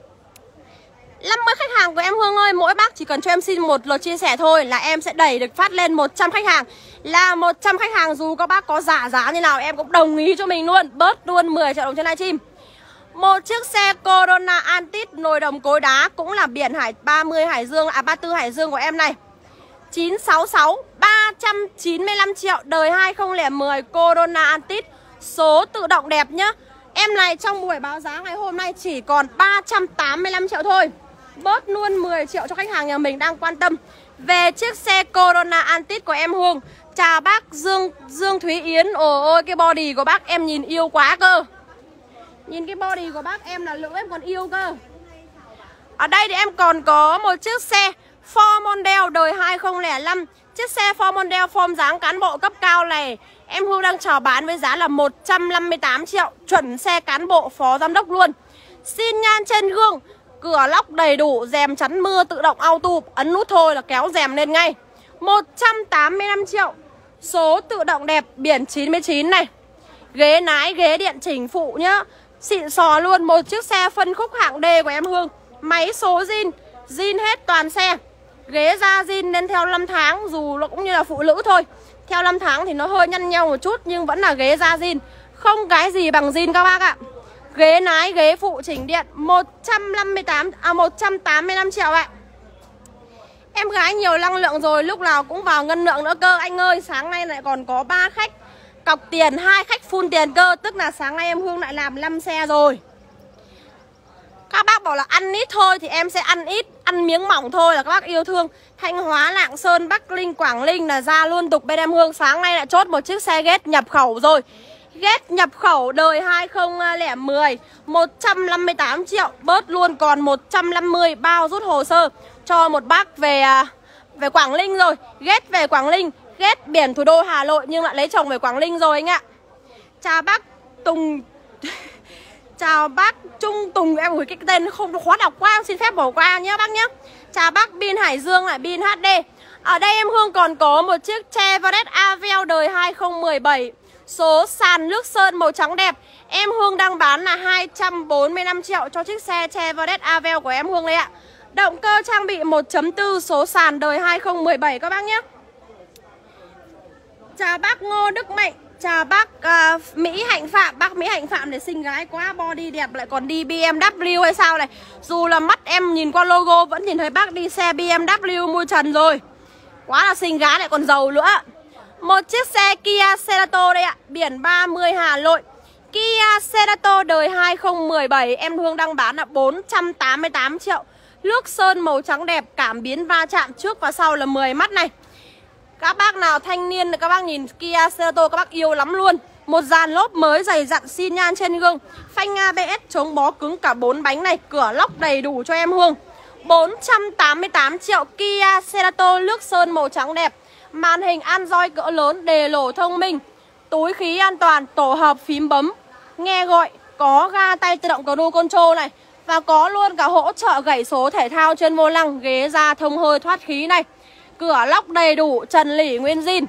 năm mươi khách hàng của em Hương ơi, mỗi bác chỉ cần cho em xin một lượt chia sẻ thôi là em sẽ đẩy được phát lên một trăm khách hàng. Là một trăm khách hàng, dù các bác có giả giá như nào em cũng đồng ý cho mình luôn, bớt luôn mười triệu đồng trên livestream. Một chiếc xe Corona Antit nồi đồng cối đá, cũng là biển Hải ba mươi Hải Dương, à ba mươi tư Hải Dương của em này. chín sáu sáu, ba trăm chín mươi lăm triệu, đời hai không không một Corona Antit, số tự động đẹp nhá. Em này trong buổi báo giá ngày hôm nay chỉ còn ba trăm tám mươi lăm triệu thôi. Bớt luôn mười triệu cho khách hàng nhà mình đang quan tâm về chiếc xe Corona Antit của em Hương. Chào bác Dương Dương Thúy Yến. Ồ ôi, cái body của bác em nhìn yêu quá cơ. Nhìn cái body của bác em là nữ em còn yêu cơ. Ở đây thì em còn có một chiếc xe Ford Mondeo đời hai không không năm. Chiếc xe Ford Mondeo form dáng cán bộ cấp cao này em Hương đang chào bán với giá là một trăm năm mươi tám triệu, chuẩn xe cán bộ phó giám đốc luôn. Xin nhan trên gương, cửa lóc đầy đủ, rèm chắn mưa tự động auto, ấn nút thôi là kéo rèm lên ngay. Một trăm tám mươi lăm triệu, số tự động đẹp, biển chín mươi chín này. Ghế lái, ghế điện chỉnh phụ nhá, xịn sò luôn. Một chiếc xe phân khúc hạng D của em Hương, máy số zin, zin hết toàn xe. Ghế da zin nên theo năm tháng, dù nó cũng như là phụ nữ thôi. Theo năm tháng thì nó hơi nhăn nhau một chút, nhưng vẫn là ghế da zin, không cái gì bằng zin các bác ạ. Ghế lái, ghế phụ chỉnh điện, một trăm năm mươi tám, à một trăm tám mươi lăm triệu ạ. Em gái nhiều năng lượng rồi, lúc nào cũng vào ngân lượng nữa cơ. Anh ơi, sáng nay lại còn có ba khách cọc tiền, hai khách full tiền cơ. Tức là sáng nay em Hương lại làm năm xe rồi. Các bác bảo là ăn ít thôi thì em sẽ ăn ít, ăn miếng mỏng thôi là các bác yêu thương. Thanh Hóa, Lạng Sơn, Bắc Ninh, Quảng Ninh là ra luôn tục bên em Hương. Sáng nay lại chốt một chiếc xe ghét nhập khẩu rồi. Ghét nhập khẩu đời hai không không một, một trăm năm mươi tám triệu, bớt luôn còn một trăm năm mươi, bao rút hồ sơ cho một bác về về Quảng Ninh rồi. Ghét về Quảng Ninh, ghét biển thủ đô Hà Nội nhưng lại lấy chồng về Quảng Ninh rồi anh ạ. Chào bác Tùng chào bác Trung Tùng, em gửi cái tên không khó đọc quá, em xin phép bỏ qua nhé bác nhé. Chào bác Bin Hải Dương lại Bin hát đê. Ở đây em Hương còn có một chiếc Chevrolet Aveo đời hai không một bảy, số sàn nước sơn màu trắng đẹp. Em Hương đang bán là hai trăm bốn mươi lăm triệu cho chiếc xe Chevrolet Aveo của em Hương đấy ạ. Động cơ trang bị một chấm bốn, số sàn đời hai không một bảy các bác nhé. Chào bác Ngô Đức Mạnh, chào bác uh, Mỹ Hạnh Phạm. Bác Mỹ Hạnh Phạm để xinh gái quá, body đẹp lại còn đi bê em vê hay sao này. Dù là mắt em nhìn qua logo vẫn nhìn thấy bác đi xe bê em vê mui trần rồi. Quá là xinh gái lại còn giàu nữa. Một chiếc xe Kia Cerato đây ạ, biển ba mươi Hà Nội. Kia Cerato đời hai không một bảy, em Hương đang bán là bốn trăm tám mươi tám triệu. Nước sơn màu trắng đẹp, cảm biến va chạm trước và sau là mười mắt này. Các bác nào thanh niên các bác nhìn Kia Cerato các bác yêu lắm luôn. Một dàn lốp mới dày dặn xi nhan trên gương, phanh a bê ét chống bó cứng cả bốn bánh này, cửa lóc đầy đủ cho em Hương. bốn trăm tám mươi tám triệu. Kia Cerato nước sơn màu trắng đẹp. Màn hình Android cỡ lớn, đề lỗ thông minh, túi khí an toàn, tổ hợp phím bấm, nghe gọi, có ga tay tự động cruise control này. Và có luôn cả hỗ trợ gảy số thể thao trên vô lăng, ghế da thông hơi thoát khí này. Cửa lóc đầy đủ, trần lỉ nguyên zin.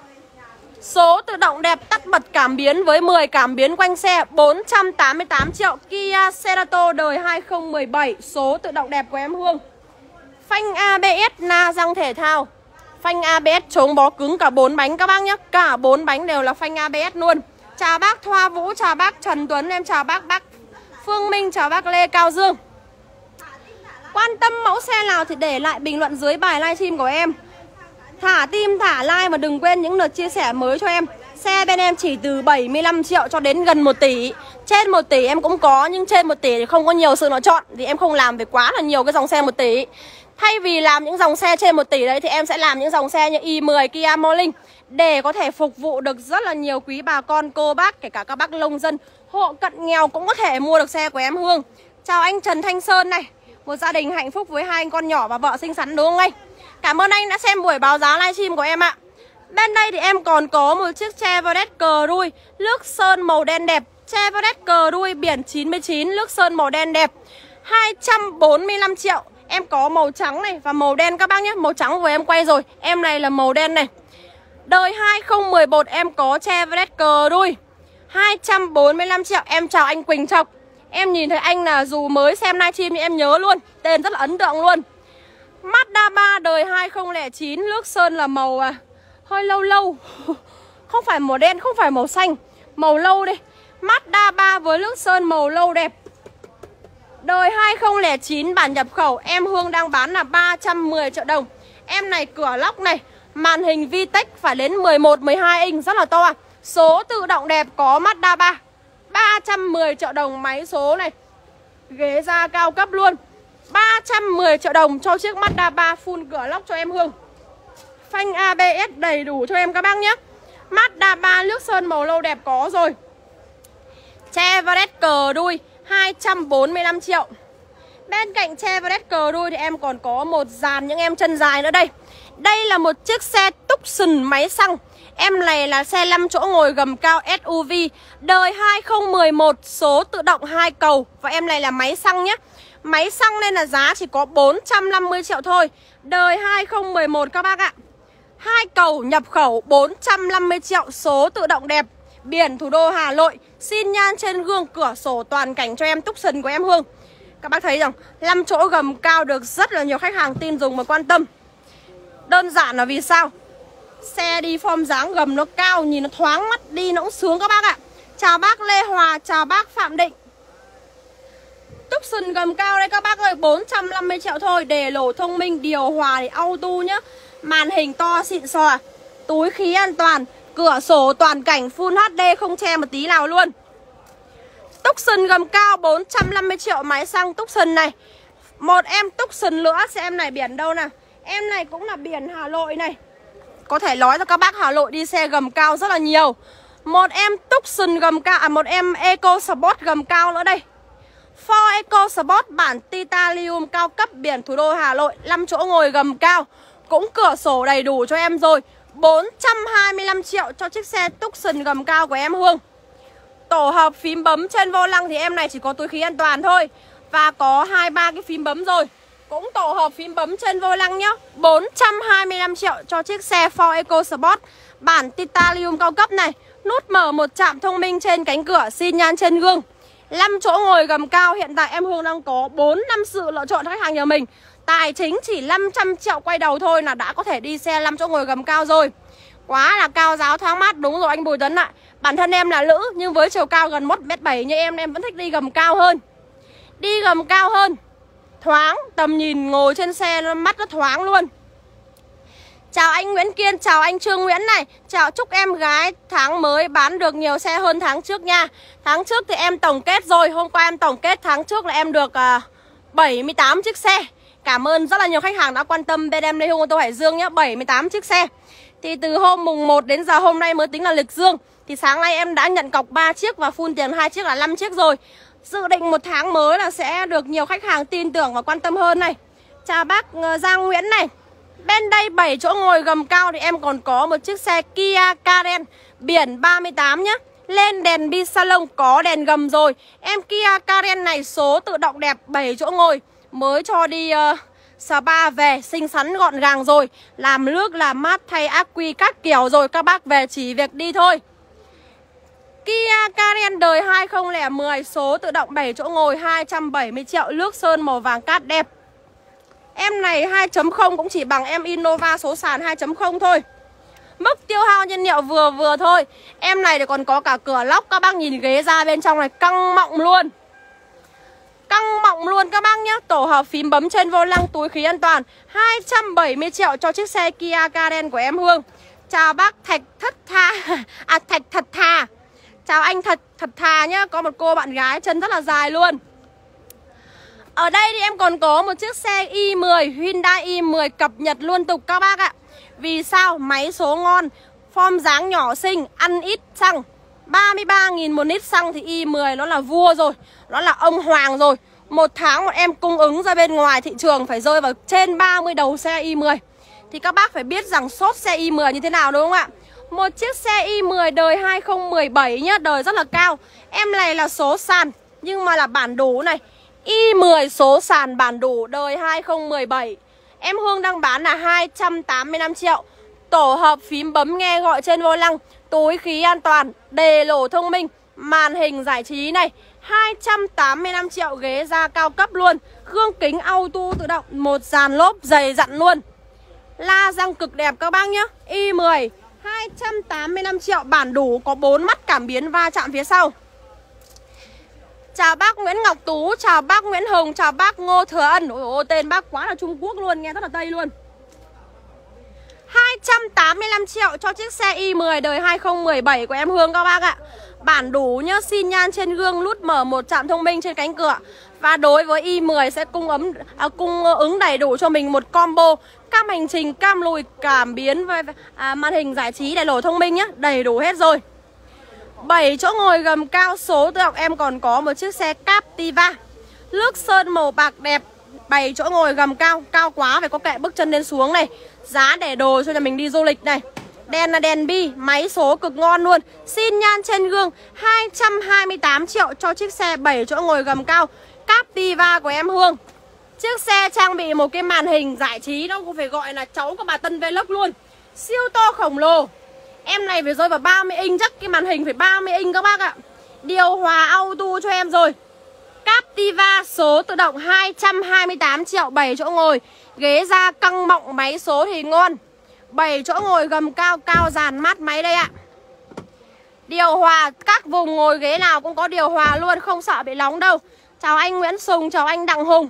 Số tự động đẹp, tắt bật cảm biến với mười cảm biến quanh xe. Bốn trăm tám mươi tám triệu. Kia Cerato đời hai không một bảy. Số tự động đẹp của em Hương. Phanh a bê ét na răng thể thao. Phanh a bê ét chống bó cứng cả bốn bánh các bác nhé. Cả bốn bánh đều là phanh a bê ét luôn. Chào bác Thoa Vũ, chào bác Trần Tuấn, em chào bác bác Phương Minh, chào bác Lê Cao Dương. Quan tâm mẫu xe nào thì để lại bình luận dưới bài livestream của em. Thả tim, thả like và đừng quên những lượt chia sẻ mới cho em. Xe bên em chỉ từ bảy mươi lăm triệu cho đến gần một tỷ. Trên một tỷ em cũng có, nhưng trên một tỷ thì không có nhiều sự lựa chọn. Thì em không làm về quá là nhiều cái dòng xe một tỷ. Thay vì làm những dòng xe trên một tỷ đấy thì em sẽ làm những dòng xe như i mười, Kia Morning, để có thể phục vụ được rất là nhiều quý bà con, cô bác, kể cả các bác nông dân, hộ cận nghèo cũng có thể mua được xe của em Hương. Chào anh Trần Thanh Sơn này. Một gia đình hạnh phúc với hai anh con nhỏ và vợ xinh xắn đúng không anh? Cảm ơn anh đã xem buổi báo giá livestream của em ạ. Bên đây thì em còn có một chiếc Chevrolet Cruze nước sơn màu đen đẹp. Chevrolet Cruze biển chín mươi chín nước sơn màu đen đẹp, hai trăm bốn mươi lăm triệu. Em có màu trắng này và màu đen các bác nhé. Màu trắng vừa em quay rồi, em này là màu đen này. Đời hai không một một em có Chevrolet Cruze hai trăm bốn mươi lăm triệu. Em chào anh Quỳnh Trọc. Em nhìn thấy anh là dù mới xem livestream nhưng em nhớ luôn. Tên rất là ấn tượng luôn. Mazda ba đời hai không không chín, nước sơn là màu à, hơi lâu lâu. Không phải màu đen, không phải màu xanh, màu lâu đi. Mazda ba với nước sơn màu lâu đẹp. Đời hai không không chín bản nhập khẩu, em Hương đang bán là ba trăm mười triệu đồng. Em này cửa lóc này, màn hình VTEC phải đến mười một, mười hai inch rất là to. Số tự động đẹp có Mazda ba, ba trăm mười triệu đồng máy số này. Ghế da cao cấp luôn. Ba trăm mười triệu đồng cho chiếc Mazda ba full cửa lóc cho em Hương. Phanh a bê ét đầy đủ cho em các bác nhé. Mazda ba nước sơn màu lâu đẹp có rồi. Chevrolet Cruze hai trăm bốn mươi lăm triệu. Bên cạnh Chevrolet Cruze thì em còn có một dàn những em chân dài nữa đây. Đây là một chiếc xe Tucson máy xăng. Em này là xe năm chỗ ngồi gầm cao ét u vê. Đời hai không một một, số tự động hai cầu. Và em này là máy xăng nhé. Máy xăng nên là giá chỉ có bốn trăm năm mươi triệu thôi. Đời hai không một một các bác ạ. Hai cầu nhập khẩu bốn trăm năm mươi triệu, số tự động đẹp. Biển thủ đô Hà Nội, xin nhan trên gương, cửa sổ toàn cảnh cho em Tucson của em Hương. Các bác thấy rằng năm chỗ gầm cao được rất là nhiều khách hàng tin dùng và quan tâm. Đơn giản là vì sao? Xe đi form dáng gầm nó cao, nhìn nó thoáng mắt, đi nó cũng sướng các bác ạ. Chào bác Lê Hòa, chào bác Phạm Định. Tucson gầm cao đây các bác ơi, bốn trăm năm mươi triệu thôi. Đề lỗ thông minh, điều hòa thì auto nhá. Màn hình to xịn xò, túi khí an toàn, cửa sổ toàn cảnh Full hát đê không che một tí nào luôn. Tucson gầm cao bốn trăm năm mươi triệu, máy xăng Tucson này. Một em Tucson nữa, xem này biển đâu nào. Em này cũng là biển Hà Nội này. Có thể nói cho các bác Hà Nội đi xe gầm cao rất là nhiều. Một em Tucson gầm cao, à một em Eco Sport gầm cao nữa đây. Ford Eco Sport bản titanium cao cấp, biển thủ đô Hà Nội, năm chỗ ngồi gầm cao, cũng cửa sổ đầy đủ cho em rồi. Bốn trăm hai mươi lăm triệu cho chiếc xe Tucson gầm cao của em Hương. Tổ hợp phím bấm trên vô lăng thì em này chỉ có túi khí an toàn thôi. Và có hai ba cái phím bấm rồi. Cũng tổ hợp phím bấm trên vô lăng nhá. Bốn trăm hai mươi lăm triệu cho chiếc xe Ford Eco Sport bản titanium cao cấp này. Nút mở một chạm thông minh trên cánh cửa, xin nhan trên gương. Năm chỗ ngồi gầm cao, hiện tại em Hương đang có bốn năm sự lựa chọn khách hàng nhà mình. Tài chính chỉ năm trăm triệu quay đầu thôi là đã có thể đi xe năm chỗ ngồi gầm cao rồi. Quá là cao giáo thoáng mát. Đúng rồi anh Bùi Tuấn ạ. Bản thân em là nữ nhưng với chiều cao gần một mét bảy như em, em vẫn thích đi gầm cao hơn. Đi gầm cao hơn, thoáng, tầm nhìn ngồi trên xe nó mắt nó thoáng luôn. Chào anh Nguyễn Kiên, chào anh Trương Nguyễn này. Chào, chúc em gái tháng mới bán được nhiều xe hơn tháng trước nha. Tháng trước thì em tổng kết rồi. Hôm qua em tổng kết tháng trước là em được uh, bảy mươi tám chiếc xe. Cảm ơn rất là nhiều khách hàng đã quan tâm bên em Lê Hương ô tô Hải Dương nhé. Bảy mươi tám chiếc xe. Thì từ hôm mùng một đến giờ hôm nay mới tính là lịch dương. Thì sáng nay em đã nhận cọc ba chiếc và full tiền hai chiếc là năm chiếc rồi. Dự định một tháng mới là sẽ được nhiều khách hàng tin tưởng và quan tâm hơn này. Chào bác Giang Nguyễn này. Bên đây bảy chỗ ngồi gầm cao thì em còn có một chiếc xe Kia Karen biển ba mươi tám nhá. Lên đèn bi salon, có đèn gầm rồi. Em Kia Karen này số tự động đẹp, bảy chỗ ngồi. Mới cho đi uh, spa về, xinh xắn gọn gàng rồi. Làm nước, làm mát, thay ác quy các kiểu rồi. Các bác về chỉ việc đi thôi. Kia Karen đời hai không không không, số tự động bảy chỗ ngồi, hai trăm bảy mươi triệu, nước sơn màu vàng cát đẹp. Em này hai chấm không cũng chỉ bằng em Innova số sàn hai chấm không thôi. Mức tiêu hao nhiên liệu vừa vừa thôi. Em này thì còn có cả cửa lóc. Các bác nhìn ghế ra bên trong này căng mọng luôn. Căng mọng luôn các bác nhé. Tổ hợp phím bấm trên vô lăng, túi khí an toàn. Hai trăm bảy mươi triệu cho chiếc xe Kia Karen của em Hương. Chào bác Thạch Thất Tha. À Thạch Thật Thà. Chào anh Thật Thật Thà nhá. Có một cô bạn gái chân rất là dài luôn. Ở đây thì em còn có một chiếc xe i mười, Hyundai i mười cập nhật liên tục các bác ạ. Vì sao? Máy số ngon, form dáng nhỏ xinh, ăn ít xăng. Ba mươi ba nghìn một lít xăng thì i mười nó là vua rồi. Nó là ông hoàng rồi. Một tháng một em cung ứng ra bên ngoài thị trường phải rơi vào trên ba mươi đầu xe i mười. Thì các bác phải biết rằng sốt xe i mười như thế nào đúng không ạ? Một chiếc xe i mười đời hai không một bảy nhá, đời rất là cao. Em này là số sàn nhưng mà là bản đủ này. i mười số sàn bản đủ đời hai không một bảy. Em Hương đang bán là hai trăm tám mươi lăm triệu. Tổ hợp phím bấm nghe gọi trên vô lăng, túi khí an toàn, đề lổ thông minh, màn hình giải trí này. Hai trăm tám mươi lăm triệu, ghế da cao cấp luôn. Gương kính auto tự động, một dàn lốp dày dặn luôn. La răng cực đẹp các bác nhé. i mười hai trăm tám mươi lăm triệu, bản đủ, có bốn mắt cảm biến va chạm phía sau. Chào bác Nguyễn Ngọc Tú, chào bác Nguyễn Hồng, chào bác Ngô Thừa Ân. Ôi ôi, tên bác quá là Trung Quốc luôn, nghe rất là Tây luôn. Hai trăm tám mươi lăm triệu cho chiếc xe i mười đời hai không một bảy của em Hương các bác ạ. Bản đủ nhá, xi nhan trên gương, nút mở một trạm thông minh trên cánh cửa. Và đối với i mười sẽ cung ấm à, cung ứng đầy đủ cho mình một combo cam hành trình, cam lùi, cảm biến với à, màn hình giải trí, đèn lổ thông minh nhá, đầy đủ hết rồi. bảy chỗ ngồi gầm cao, số tự động em còn có một chiếc xe Captiva. Nước sơn màu bạc đẹp, bảy chỗ ngồi gầm cao, cao quá phải có kệ bước chân lên xuống này. Giá để đồ cho nhà mình đi du lịch này. Đèn là đèn bi, máy số cực ngon luôn. Xin nhan trên gương, hai trăm hai mươi tám triệu cho chiếc xe bảy chỗ ngồi gầm cao Captiva của em Hương. Chiếc xe trang bị một cái màn hình giải trí, nó cũng phải gọi là cháu của bà Tân Vlog luôn. Siêu to khổng lồ. Em này phải rơi vào ba mươi inch, chắc cái màn hình phải ba mươi inch các bác ạ. Điều hòa auto cho em rồi. Captiva số tự động hai trăm hai mươi tám triệu, bảy chỗ ngồi. Ghế da căng mọng, máy số thì ngon. bảy chỗ ngồi gầm cao, cao dàn mát máy đây ạ. Điều hòa, các vùng ngồi ghế nào cũng có điều hòa luôn, không sợ bị nóng đâu. Chào anh Nguyễn Sùng, chào anh Đặng Hùng.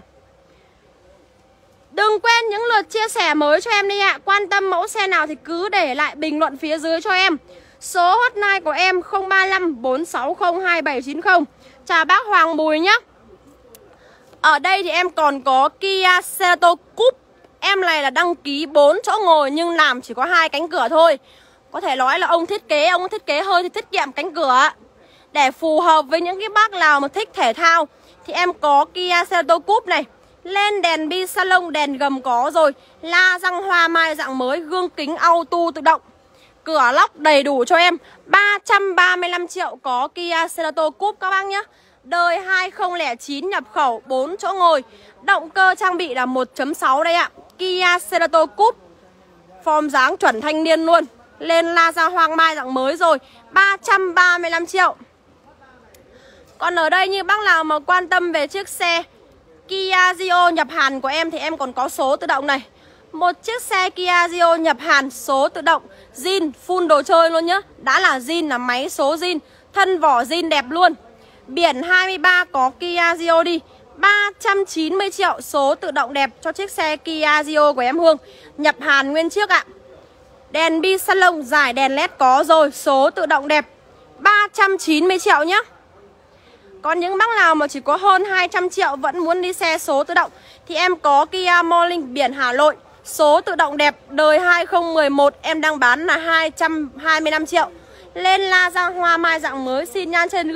Đừng quên những lượt chia sẻ mới cho em đi ạ. Quan tâm mẫu xe nào thì cứ để lại bình luận phía dưới cho em. Số hotline của em không ba năm bốn sáu không hai bảy chín không. Chào bác Hoàng Bùi nhé. Ở đây thì em còn có Kia Cerato Coupe. Em này là đăng ký bốn chỗ ngồi nhưng làm chỉ có hai cánh cửa thôi. Có thể nói là ông thiết kế, ông thiết kế hơi thì tiết kiệm cánh cửa. Để phù hợp với những cái bác nào mà thích thể thao thì em có Kia Cerato Coupe này. Lên đèn bi salon, đèn gầm có rồi. La răng hoa mai dạng mới, gương kính auto tự động. Cửa lóc đầy đủ cho em. Ba trăm ba mươi lăm triệu có Kia Cerato Coupe các bác nhé. Đời hai không không chín, nhập khẩu, bốn chỗ ngồi. Động cơ trang bị là một chấm sáu đây ạ. Kia Cerato Coupe, form dáng chuẩn thanh niên luôn. Lên la ra hoang mai dạng mới rồi. Ba trăm ba mươi lăm triệu. Còn ở đây như bác nào mà quan tâm về chiếc xe Kia Rio nhập Hàn của em thì em còn có số tự động này. Một chiếc xe Kia Rio nhập Hàn, số tự động, zin, full đồ chơi luôn nhá. Đã là zin, là máy số zin, thân vỏ zin đẹp luôn. Biển hai mươi ba có Kia Rio đi. Ba trăm chín mươi triệu, số tự động đẹp cho chiếc xe Kia Rio của em Hương. Nhập Hàn nguyên chiếc ạ. Đèn bi salon, giải đèn led có rồi, số tự động đẹp. Ba trăm chín mươi triệu nhá. Còn những bác nào mà chỉ có hơn hai trăm triệu vẫn muốn đi xe số tự động thì em có Kia Morning biển Hà Nội, số tự động đẹp, đời hai không một một, em đang bán là hai trăm hai mươi lăm triệu. Lên la ra hoa mai dạng mới, xin nhan trên gương.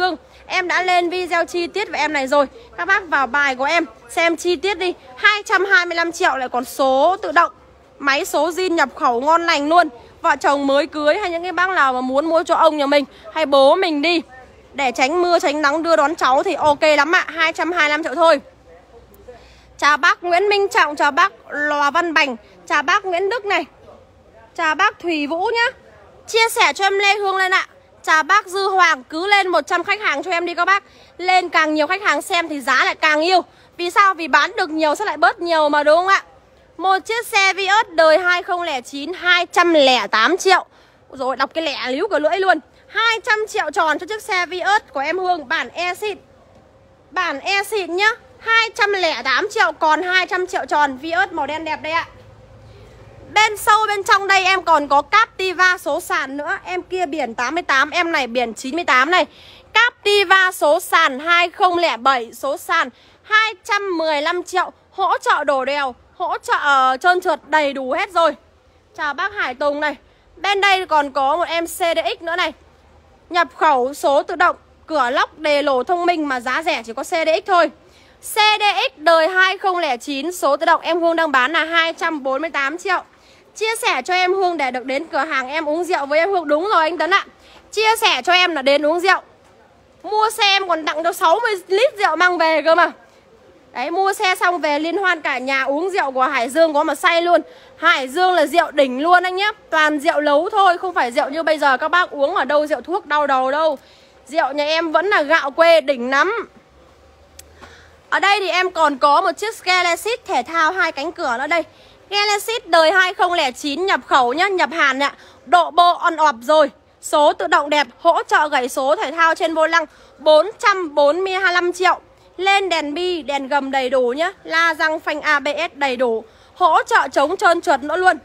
Em đã lên video chi tiết về em này rồi. Các bác vào bài của em xem chi tiết đi. Hai trăm hai mươi lăm triệu lại còn số tự động. Máy số zin nhập khẩu ngon lành luôn. Vợ chồng mới cưới hay những cái bác nào mà muốn mua cho ông nhà mình hay bố mình đi để tránh mưa tránh nắng đưa đón cháu thì ok lắm ạ. Hai trăm hai mươi lăm triệu thôi. Chào bác Nguyễn Minh Trọng, chào bác Lò Văn Bành, chào bác Nguyễn Đức này, chào bác Thùy Vũ nhá. Chia sẻ cho em Lê Hương lên ạ. Chào bác Dư Hoàng, cứ lên một trăm khách hàng cho em đi các bác. Lên càng nhiều khách hàng xem thì giá lại càng yêu. Vì sao? Vì bán được nhiều sẽ lại bớt nhiều mà đúng không ạ? Một chiếc xe Vios đời hai không không chín hai trăm lẻ tám triệu. Rồi đọc cái lẻ líu cả lưỡi luôn. Hai trăm triệu tròn cho chiếc xe Vios của em Hương. Bản E xịn. Bản E xịn nhá. Hai trăm lẻ tám triệu còn hai trăm triệu tròn. Vios màu đen đẹp đây ạ. Bên sâu bên trong đây em còn có Captiva số sàn nữa. Em kia biển tám mươi tám, em này biển chín mươi tám này. Captiva số sàn hai không không bảy, số sàn hai trăm mười lăm triệu. Hỗ trợ đổ đèo, hỗ trợ uh, trơn trượt đầy đủ hết rồi. Chào bác Hải Tùng này. Bên đây còn có một em xê đê ích nữa này. Nhập khẩu số tự động, cửa lóc đề lổ thông minh mà giá rẻ chỉ có xê đê ích thôi. xê đê ích đời hai không không chín số tự động em Hương đang bán là hai trăm bốn mươi tám triệu. Chia sẻ cho em Hương để được đến cửa hàng em uống rượu với em Hương. Đúng rồi anh Tấn ạ. Chia sẻ cho em là đến uống rượu. Mua xe em còn tặng cho sáu mươi lít rượu mang về cơ mà. Đấy, mua xe xong về liên hoan cả nhà uống rượu của Hải Dương có mà say luôn. Hải Dương là rượu đỉnh luôn anh nhé. Toàn rượu nấu thôi, không phải rượu như bây giờ các bác uống ở đâu rượu thuốc đau đầu đâu. Rượu nhà em vẫn là gạo quê đỉnh lắm. Ở đây thì em còn có một chiếc Genesis thể thao hai cánh cửa nữa đây. Genesis đời hai không không chín nhập khẩu nhá, nhập Hàn ạ. Độ bô on off rồi. Số tự động đẹp, hỗ trợ gảy số thể thao trên vô lăng bốn trăm bốn mươi lăm triệu. Lên đèn bi, đèn gầm đầy đủ nhá. La răng phanh a bê ét đầy đủ. Hỗ trợ chống trơn trượt nữa luôn.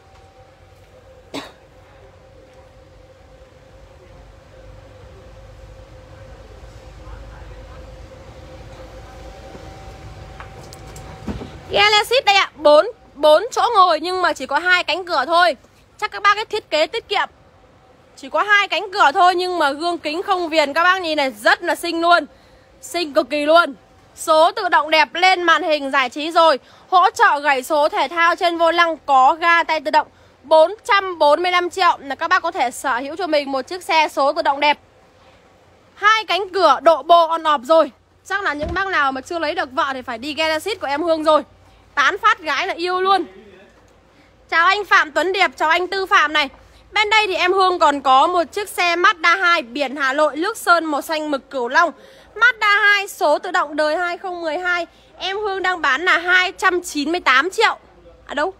Genesis đây ạ, bốn bốn chỗ ngồi nhưng mà chỉ có hai cánh cửa thôi. Chắc các bác cái thiết kế tiết kiệm. Chỉ có hai cánh cửa thôi nhưng mà gương kính không viền, các bác nhìn này rất là xinh luôn. Xinh cực kỳ luôn. Số tự động đẹp, lên màn hình giải trí rồi. Hỗ trợ gảy số thể thao trên vô lăng, có ga tay tự động. Bốn trăm bốn mươi lăm triệu là các bác có thể sở hữu cho mình một chiếc xe số tự động đẹp. Hai cánh cửa, độ bô on off rồi. Chắc là những bác nào mà chưa lấy được vợ thì phải đi Genesis của em Hương rồi. Tán phát gái là yêu luôn. Chào anh Phạm Tuấn Điệp, chào anh Tư Phạm này. Bên đây thì em Hương còn có một chiếc xe Mazda hai biển Hà Nội nước sơn màu xanh mực cửu long. Mazda hai số tự động đời hai không một hai. Em Hương đang bán là hai trăm chín mươi tám triệu. À đâu?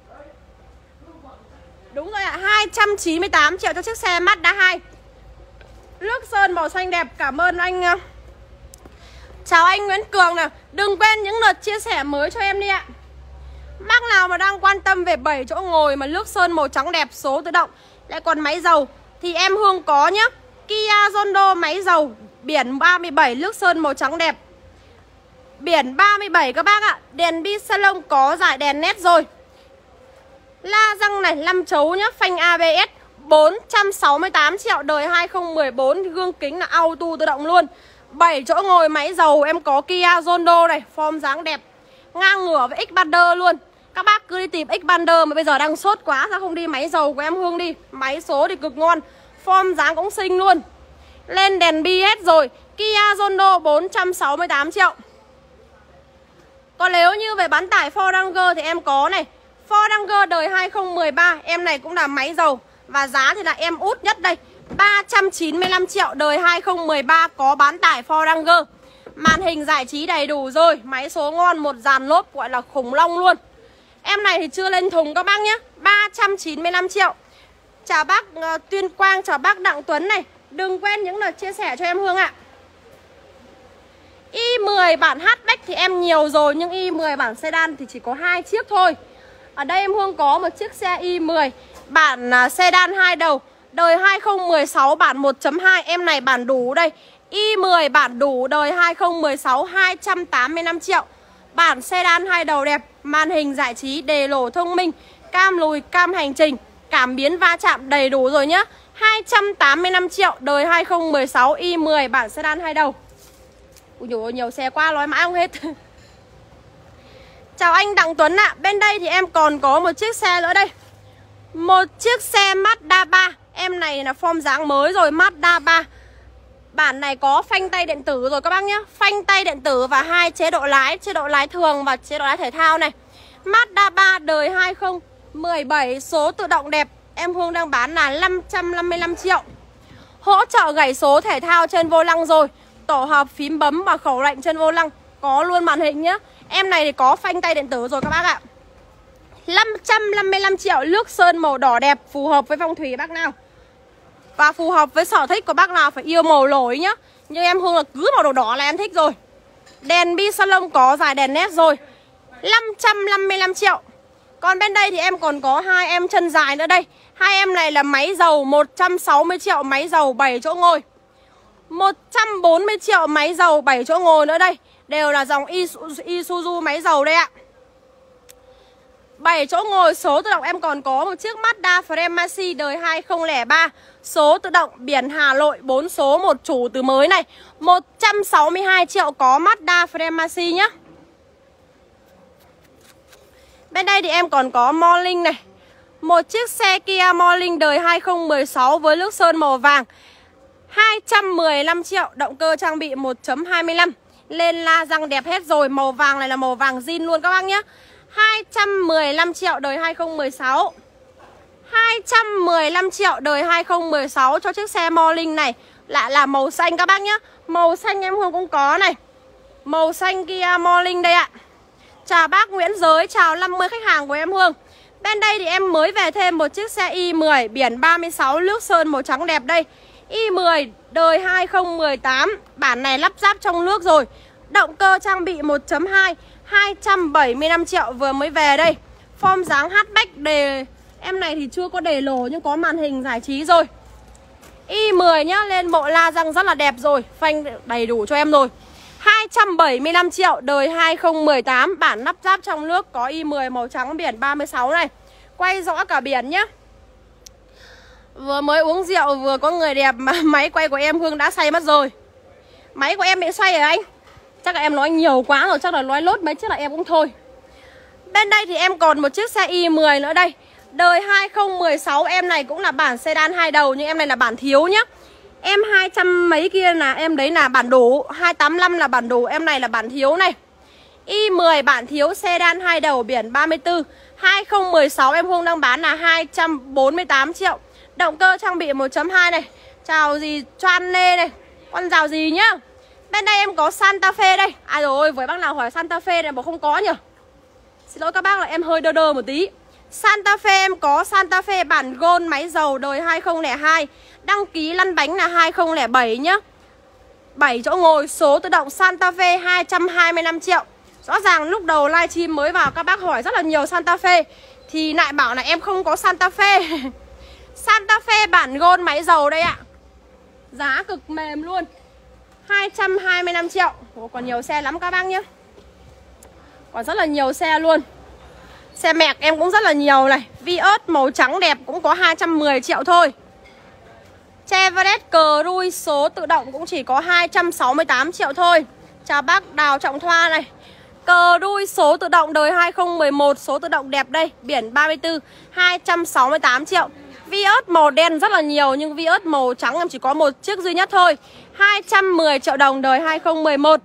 Đúng rồi ạ, hai trăm chín mươi tám triệu cho chiếc xe Mazda hai. Nước sơn màu xanh đẹp, cảm ơn anh. Chào anh Nguyễn Cường nào. Đừng quên những lượt chia sẻ mới cho em đi ạ. Bác nào mà đang quan tâm về bảy chỗ ngồi mà nước sơn màu trắng đẹp, số tự động, lại còn máy dầu thì em Hương có nhá. Kia Rondo máy dầu biển ba mươi bảy, nước sơn màu trắng đẹp. Biển ba mươi bảy các bác ạ. Đèn bi salon có giải đèn nét rồi. La răng này năm chấu nhá, phanh a bê ét bốn trăm sáu mươi tám triệu đời hai không một bốn, gương kính là auto tự động luôn. bảy chỗ ngồi máy dầu em có Kia Rondo này, form dáng đẹp. Ngang ngửa với Xpander luôn. Các bác cứ đi tìm Xpander mà bây giờ đang sốt quá, sao không đi máy dầu của em Hương đi. Máy số thì cực ngon, form dáng cũng xinh luôn. Lên đèn bi hết rồi. Kia Rondo bốn trăm sáu mươi tám triệu. Còn nếu như về bán tải Ford Ranger thì em có này, Ford Ranger đời hai không một ba. Em này cũng là máy dầu. Và giá thì là em út nhất đây, ba trăm chín mươi lăm triệu đời hai không một ba, có bán tải Ford Ranger. Màn hình giải trí đầy đủ rồi. Máy số ngon, một dàn lốp gọi là khủng long luôn. Em này thì chưa lên thùng các bác nhé, ba trăm chín mươi lăm triệu. Chào bác uh, Tuyên Quang, chào bác Đặng Tuấn này. Đừng quên những lượt chia sẻ cho em Hương ạ. i mười bản hatchback thì em nhiều rồi, nhưng i mười bản sedan thì chỉ có hai chiếc thôi. Ở đây em Hương có một chiếc xe i mười bản uh, sedan hai đầu đời hai không một sáu, bản một chấm hai. Em này bản đủ đây, i mười bản đủ đời hai không một sáu, hai trăm tám mươi lăm triệu. Bản sedan hai đầu đẹp, màn hình giải trí, đề lổ thông minh, cam lùi, cam hành trình, cảm biến va chạm đầy đủ rồi nhá. hai trăm tám mươi lăm triệu, đời hai không một sáu, i mười, bản sedan hai đầu. Ui dồi ôi, nhiều xe quá nói mãi không hết. Chào anh Đặng Tuấn ạ. À. Bên đây thì em còn có một chiếc xe nữa đây. Một chiếc xe Mazda ba. Em này là form dáng mới rồi, Mazda ba. Bản này có phanh tay điện tử rồi các bác nhé. Phanh tay điện tử và hai chế độ lái, chế độ lái thường và chế độ lái thể thao này. Mazda ba đời hai không một bảy, số tự động đẹp. Em Hương đang bán là năm trăm năm mươi lăm triệu. Hỗ trợ gảy số thể thao trên vô lăng rồi. Tổ hợp phím bấm và khẩu lệnh trên vô lăng. Có luôn màn hình nhá. Em này thì có phanh tay điện tử rồi các bác ạ. Năm trăm năm mươi lăm triệu, nước sơn màu đỏ đẹp, phù hợp với phong thủy bác nào. Và phù hợp với sở thích của bác nào phải yêu màu nổi nhá. Như em Hương là cứ màu đỏ đỏ là em thích rồi. Đèn bi salon có dài đèn nét rồi. Năm trăm năm mươi lăm triệu. Còn bên đây thì em còn có hai em chân dài nữa đây. Hai em này là máy dầu một trăm sáu mươi triệu, máy dầu bảy chỗ ngồi. Một trăm bốn mươi triệu, máy dầu bảy chỗ ngồi nữa đây. Đều là dòng Isuzu máy dầu đây ạ. bảy chỗ ngồi, số tự động em còn có một chiếc Mazda Premacy đời hai không không ba. Số tự động biển Hà Nội, bốn số một chủ từ mới này. Một trăm sáu mươi hai triệu có Mazda Premacy nhá. Bên đây thì em còn có Morning này. Một chiếc xe Kia Morning đời hai không một sáu với nước sơn màu vàng. Hai trăm mười lăm triệu, động cơ trang bị một chấm hai mươi lăm. Lên la răng đẹp hết rồi. Màu vàng này là màu vàng zin luôn các bác nhé. Hai trăm mười lăm triệu, đời hai không một sáu. Hai trăm mười lăm triệu, đời hai không một sáu cho chiếc xe Morning này. Lại là màu xanh các bác nhé. Màu xanh em Hương cũng có này. Màu xanh Kia Morning đây ạ. Chào bác Nguyễn Giới, chào năm mươi khách hàng của em Hương. Bên đây thì em mới về thêm một chiếc xe i mười biển ba mươi sáu, nước sơn màu trắng đẹp đây. i mười đời hai không một tám, bản này lắp ráp trong nước rồi. Động cơ trang bị một chấm hai, hai trăm bảy mươi lăm triệu vừa mới về đây. Form dáng hatchback đề. Em này thì chưa có đề lổ nhưng có màn hình giải trí rồi. i mười nhá, lên bộ la răng rất là đẹp rồi. Phanh đầy đủ cho em rồi. Hai trăm bảy mươi lăm triệu, đời hai không một tám, bản lắp ráp trong nước. Có i mười màu trắng biển ba mươi sáu này. Quay rõ cả biển nhá. Vừa mới uống rượu vừa có người đẹp mà máy quay của em Hương đã say mất rồi. Máy của em bị xoay rồi anh. Chắc là em nói nhiều quá rồi, chắc là nói lốt mấy chiếc là em cũng thôi. Bên đây thì em còn một chiếc xe i mười nữa đây. Đời hai không một sáu, em này cũng là bản sedan hai đầu nhưng em này là bản thiếu nhá. Em hai trăm mấy kia là em đấy là bản đủ, hai tám lăm là bản đủ, em này là bản thiếu này. i mười bản thiếu sedan hai đầu biển ba mươi tư. Hai không một sáu em Hương đang bán là hai trăm bốn mươi tám triệu. Động cơ trang bị một chấm hai này. Chào gì Choan Lê này. Con chào gì nhá. Bên đây em có Santa Fe đây. Ai rồi với bác nào hỏi Santa Fe này mà không có nhỉ. Xin lỗi các bác là em hơi đơ đơ một tí. Santa Fe em có Santa Fe bản Gold máy dầu đời hai không không hai. Đăng ký lăn bánh là hai không không bảy nhá. bảy chỗ ngồi, số tự động Santa Fe hai trăm hai mươi lăm triệu. Rõ ràng lúc đầu livestream mới vào các bác hỏi rất là nhiều Santa Fe thì lại bảo là em không có Santa Fe. Santa Fe bản Gold máy dầu đây ạ. Giá cực mềm luôn. Hai trăm hai mươi lăm triệu. Ủa, còn nhiều xe lắm các bác nhé. Còn rất là nhiều xe luôn. Xe mẹ em cũng rất là nhiều này. Vios màu trắng đẹp cũng có hai trăm mười triệu thôi. Chevrolet Cruze số tự động cũng chỉ có hai trăm sáu mươi tám triệu thôi. Chào bác Đào Trọng Thoa này. Cruze số tự động đời hai không một một, số tự động đẹp đây, biển ba mươi tư, hai trăm sáu mươi tám triệu. Vios màu đen rất là nhiều nhưng Vios màu trắng em chỉ có một chiếc duy nhất thôi. Hai trăm mười triệu đồng đời hai không một một.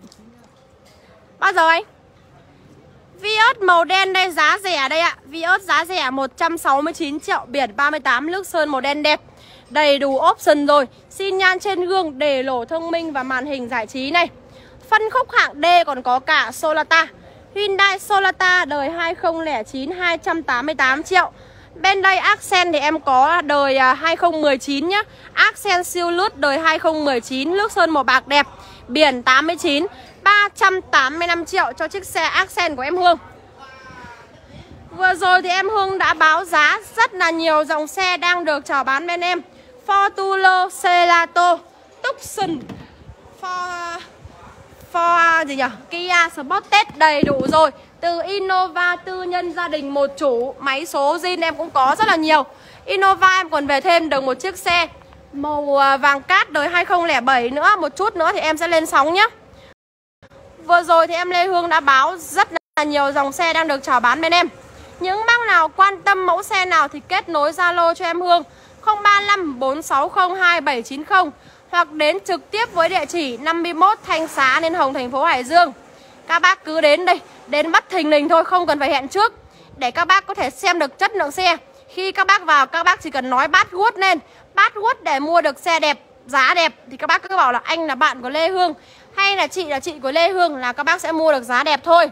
Bao giờ anh? Vios màu đen đây, giá rẻ đây ạ. Vios giá rẻ một trăm sáu mươi chín triệu, biển ba mươi tám, nước sơn màu đen đẹp. Đầy đủ option rồi. Xi nhan trên gương, đề lổ thông minh và màn hình giải trí này. Phân khúc hạng D còn có cả Sonata. Hyundai Sonata đời hai không không chín, hai trăm tám mươi tám triệu. Bên đây Accent thì em có đời hai không một chín nhá. Accent siêu lướt đời hai không một chín, nước sơn màu bạc đẹp, biển tám mươi chín, ba trăm tám mươi lăm triệu cho chiếc xe Accent của em Hương. Vừa rồi thì em Hương đã báo giá rất là nhiều dòng xe đang được chào bán bên em. Fortuner, Celato, Tucson, For... For gì nhỉ? Kia Sportage đầy đủ rồi. Từ Innova tư nhân gia đình một chủ, máy số zin em cũng có rất là nhiều. Innova em còn về thêm được một chiếc xe Màu vàng cát đời hai không không bảy nữa. Một chút nữa thì em sẽ lên sóng nhé. Vừa rồi thì em Lê Hương đã báo rất là nhiều dòng xe đang được chào bán bên em. Những bác nào quan tâm mẫu xe nào thì kết nối Zalo cho em Hương không ba năm bốn sáu không hai bảy chín không hoặc đến trực tiếp với địa chỉ năm mươi mốt Thanh Xá Liên Hồng, thành phố Hải Dương. Các bác cứ đến đây, đến bắt thình lình thôi, không cần phải hẹn trước, để các bác có thể xem được chất lượng xe. Khi các bác vào, các bác chỉ cần nói bát guốc lên, bát guốc để mua được xe đẹp, giá đẹp, thì các bác cứ bảo là anh là bạn của Lê Hương hay là chị là chị của Lê Hương, là các bác sẽ mua được giá đẹp thôi.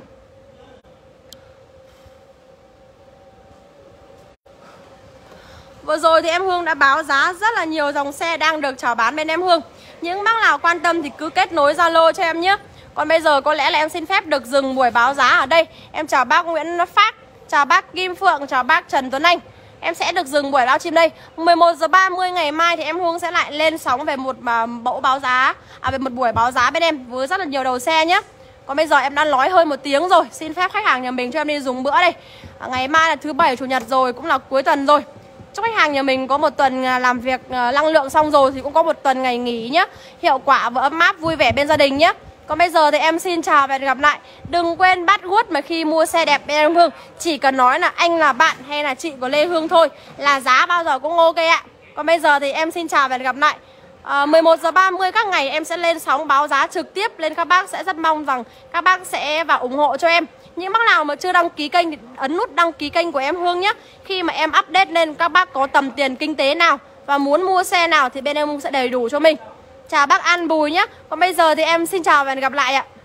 Vừa rồi thì em Hương đã báo giá rất là nhiều dòng xe đang được chào bán bên em Hương. Những bác nào quan tâm thì cứ kết nối Zalo cho em nhé. Còn bây giờ có lẽ là em xin phép được dừng buổi báo giá ở đây. Em chào bác Nguyễn Phát, chào bác Kim Phượng, chào bác Trần Tuấn Anh. Em sẽ được dừng buổi livestream đây. mười một giờ ba mươi ngày mai thì em Hương sẽ lại lên sóng về một mẫu báo giá, à về một buổi báo giá bên em với rất là nhiều đầu xe nhé. Còn bây giờ em đã nói hơn một tiếng rồi. Xin phép khách hàng nhà mình cho em đi dùng bữa đây. Ngày mai là thứ bảy chủ nhật rồi, cũng là cuối tuần rồi. Chúc khách hàng nhà mình có một tuần làm việc năng lượng xong rồi thì cũng có một tuần ngày nghỉ nhé. Hiệu quả và ấm áp vui vẻ bên gia đình nhé. Còn bây giờ thì em xin chào và hẹn gặp lại. Đừng quên bắt guốc mà khi mua xe đẹp bên em Hương, chỉ cần nói là anh là bạn hay là chị của Lê Hương thôi là giá bao giờ cũng ok ạ. Còn bây giờ thì em xin chào và hẹn gặp lại. à, mười một giờ ba mươi các ngày em sẽ lên sóng báo giá trực tiếp lên, các bác sẽ rất mong rằng các bác sẽ vào ủng hộ cho em. Những bác nào mà chưa đăng ký kênh thì ấn nút đăng ký kênh của em Hương nhé. Khi mà em update lên các bác có tầm tiền kinh tế nào và muốn mua xe nào thì bên em Hương sẽ đầy đủ cho mình. Chào bác An Bùi nhé. Còn bây giờ thì em xin chào và hẹn gặp lại ạ.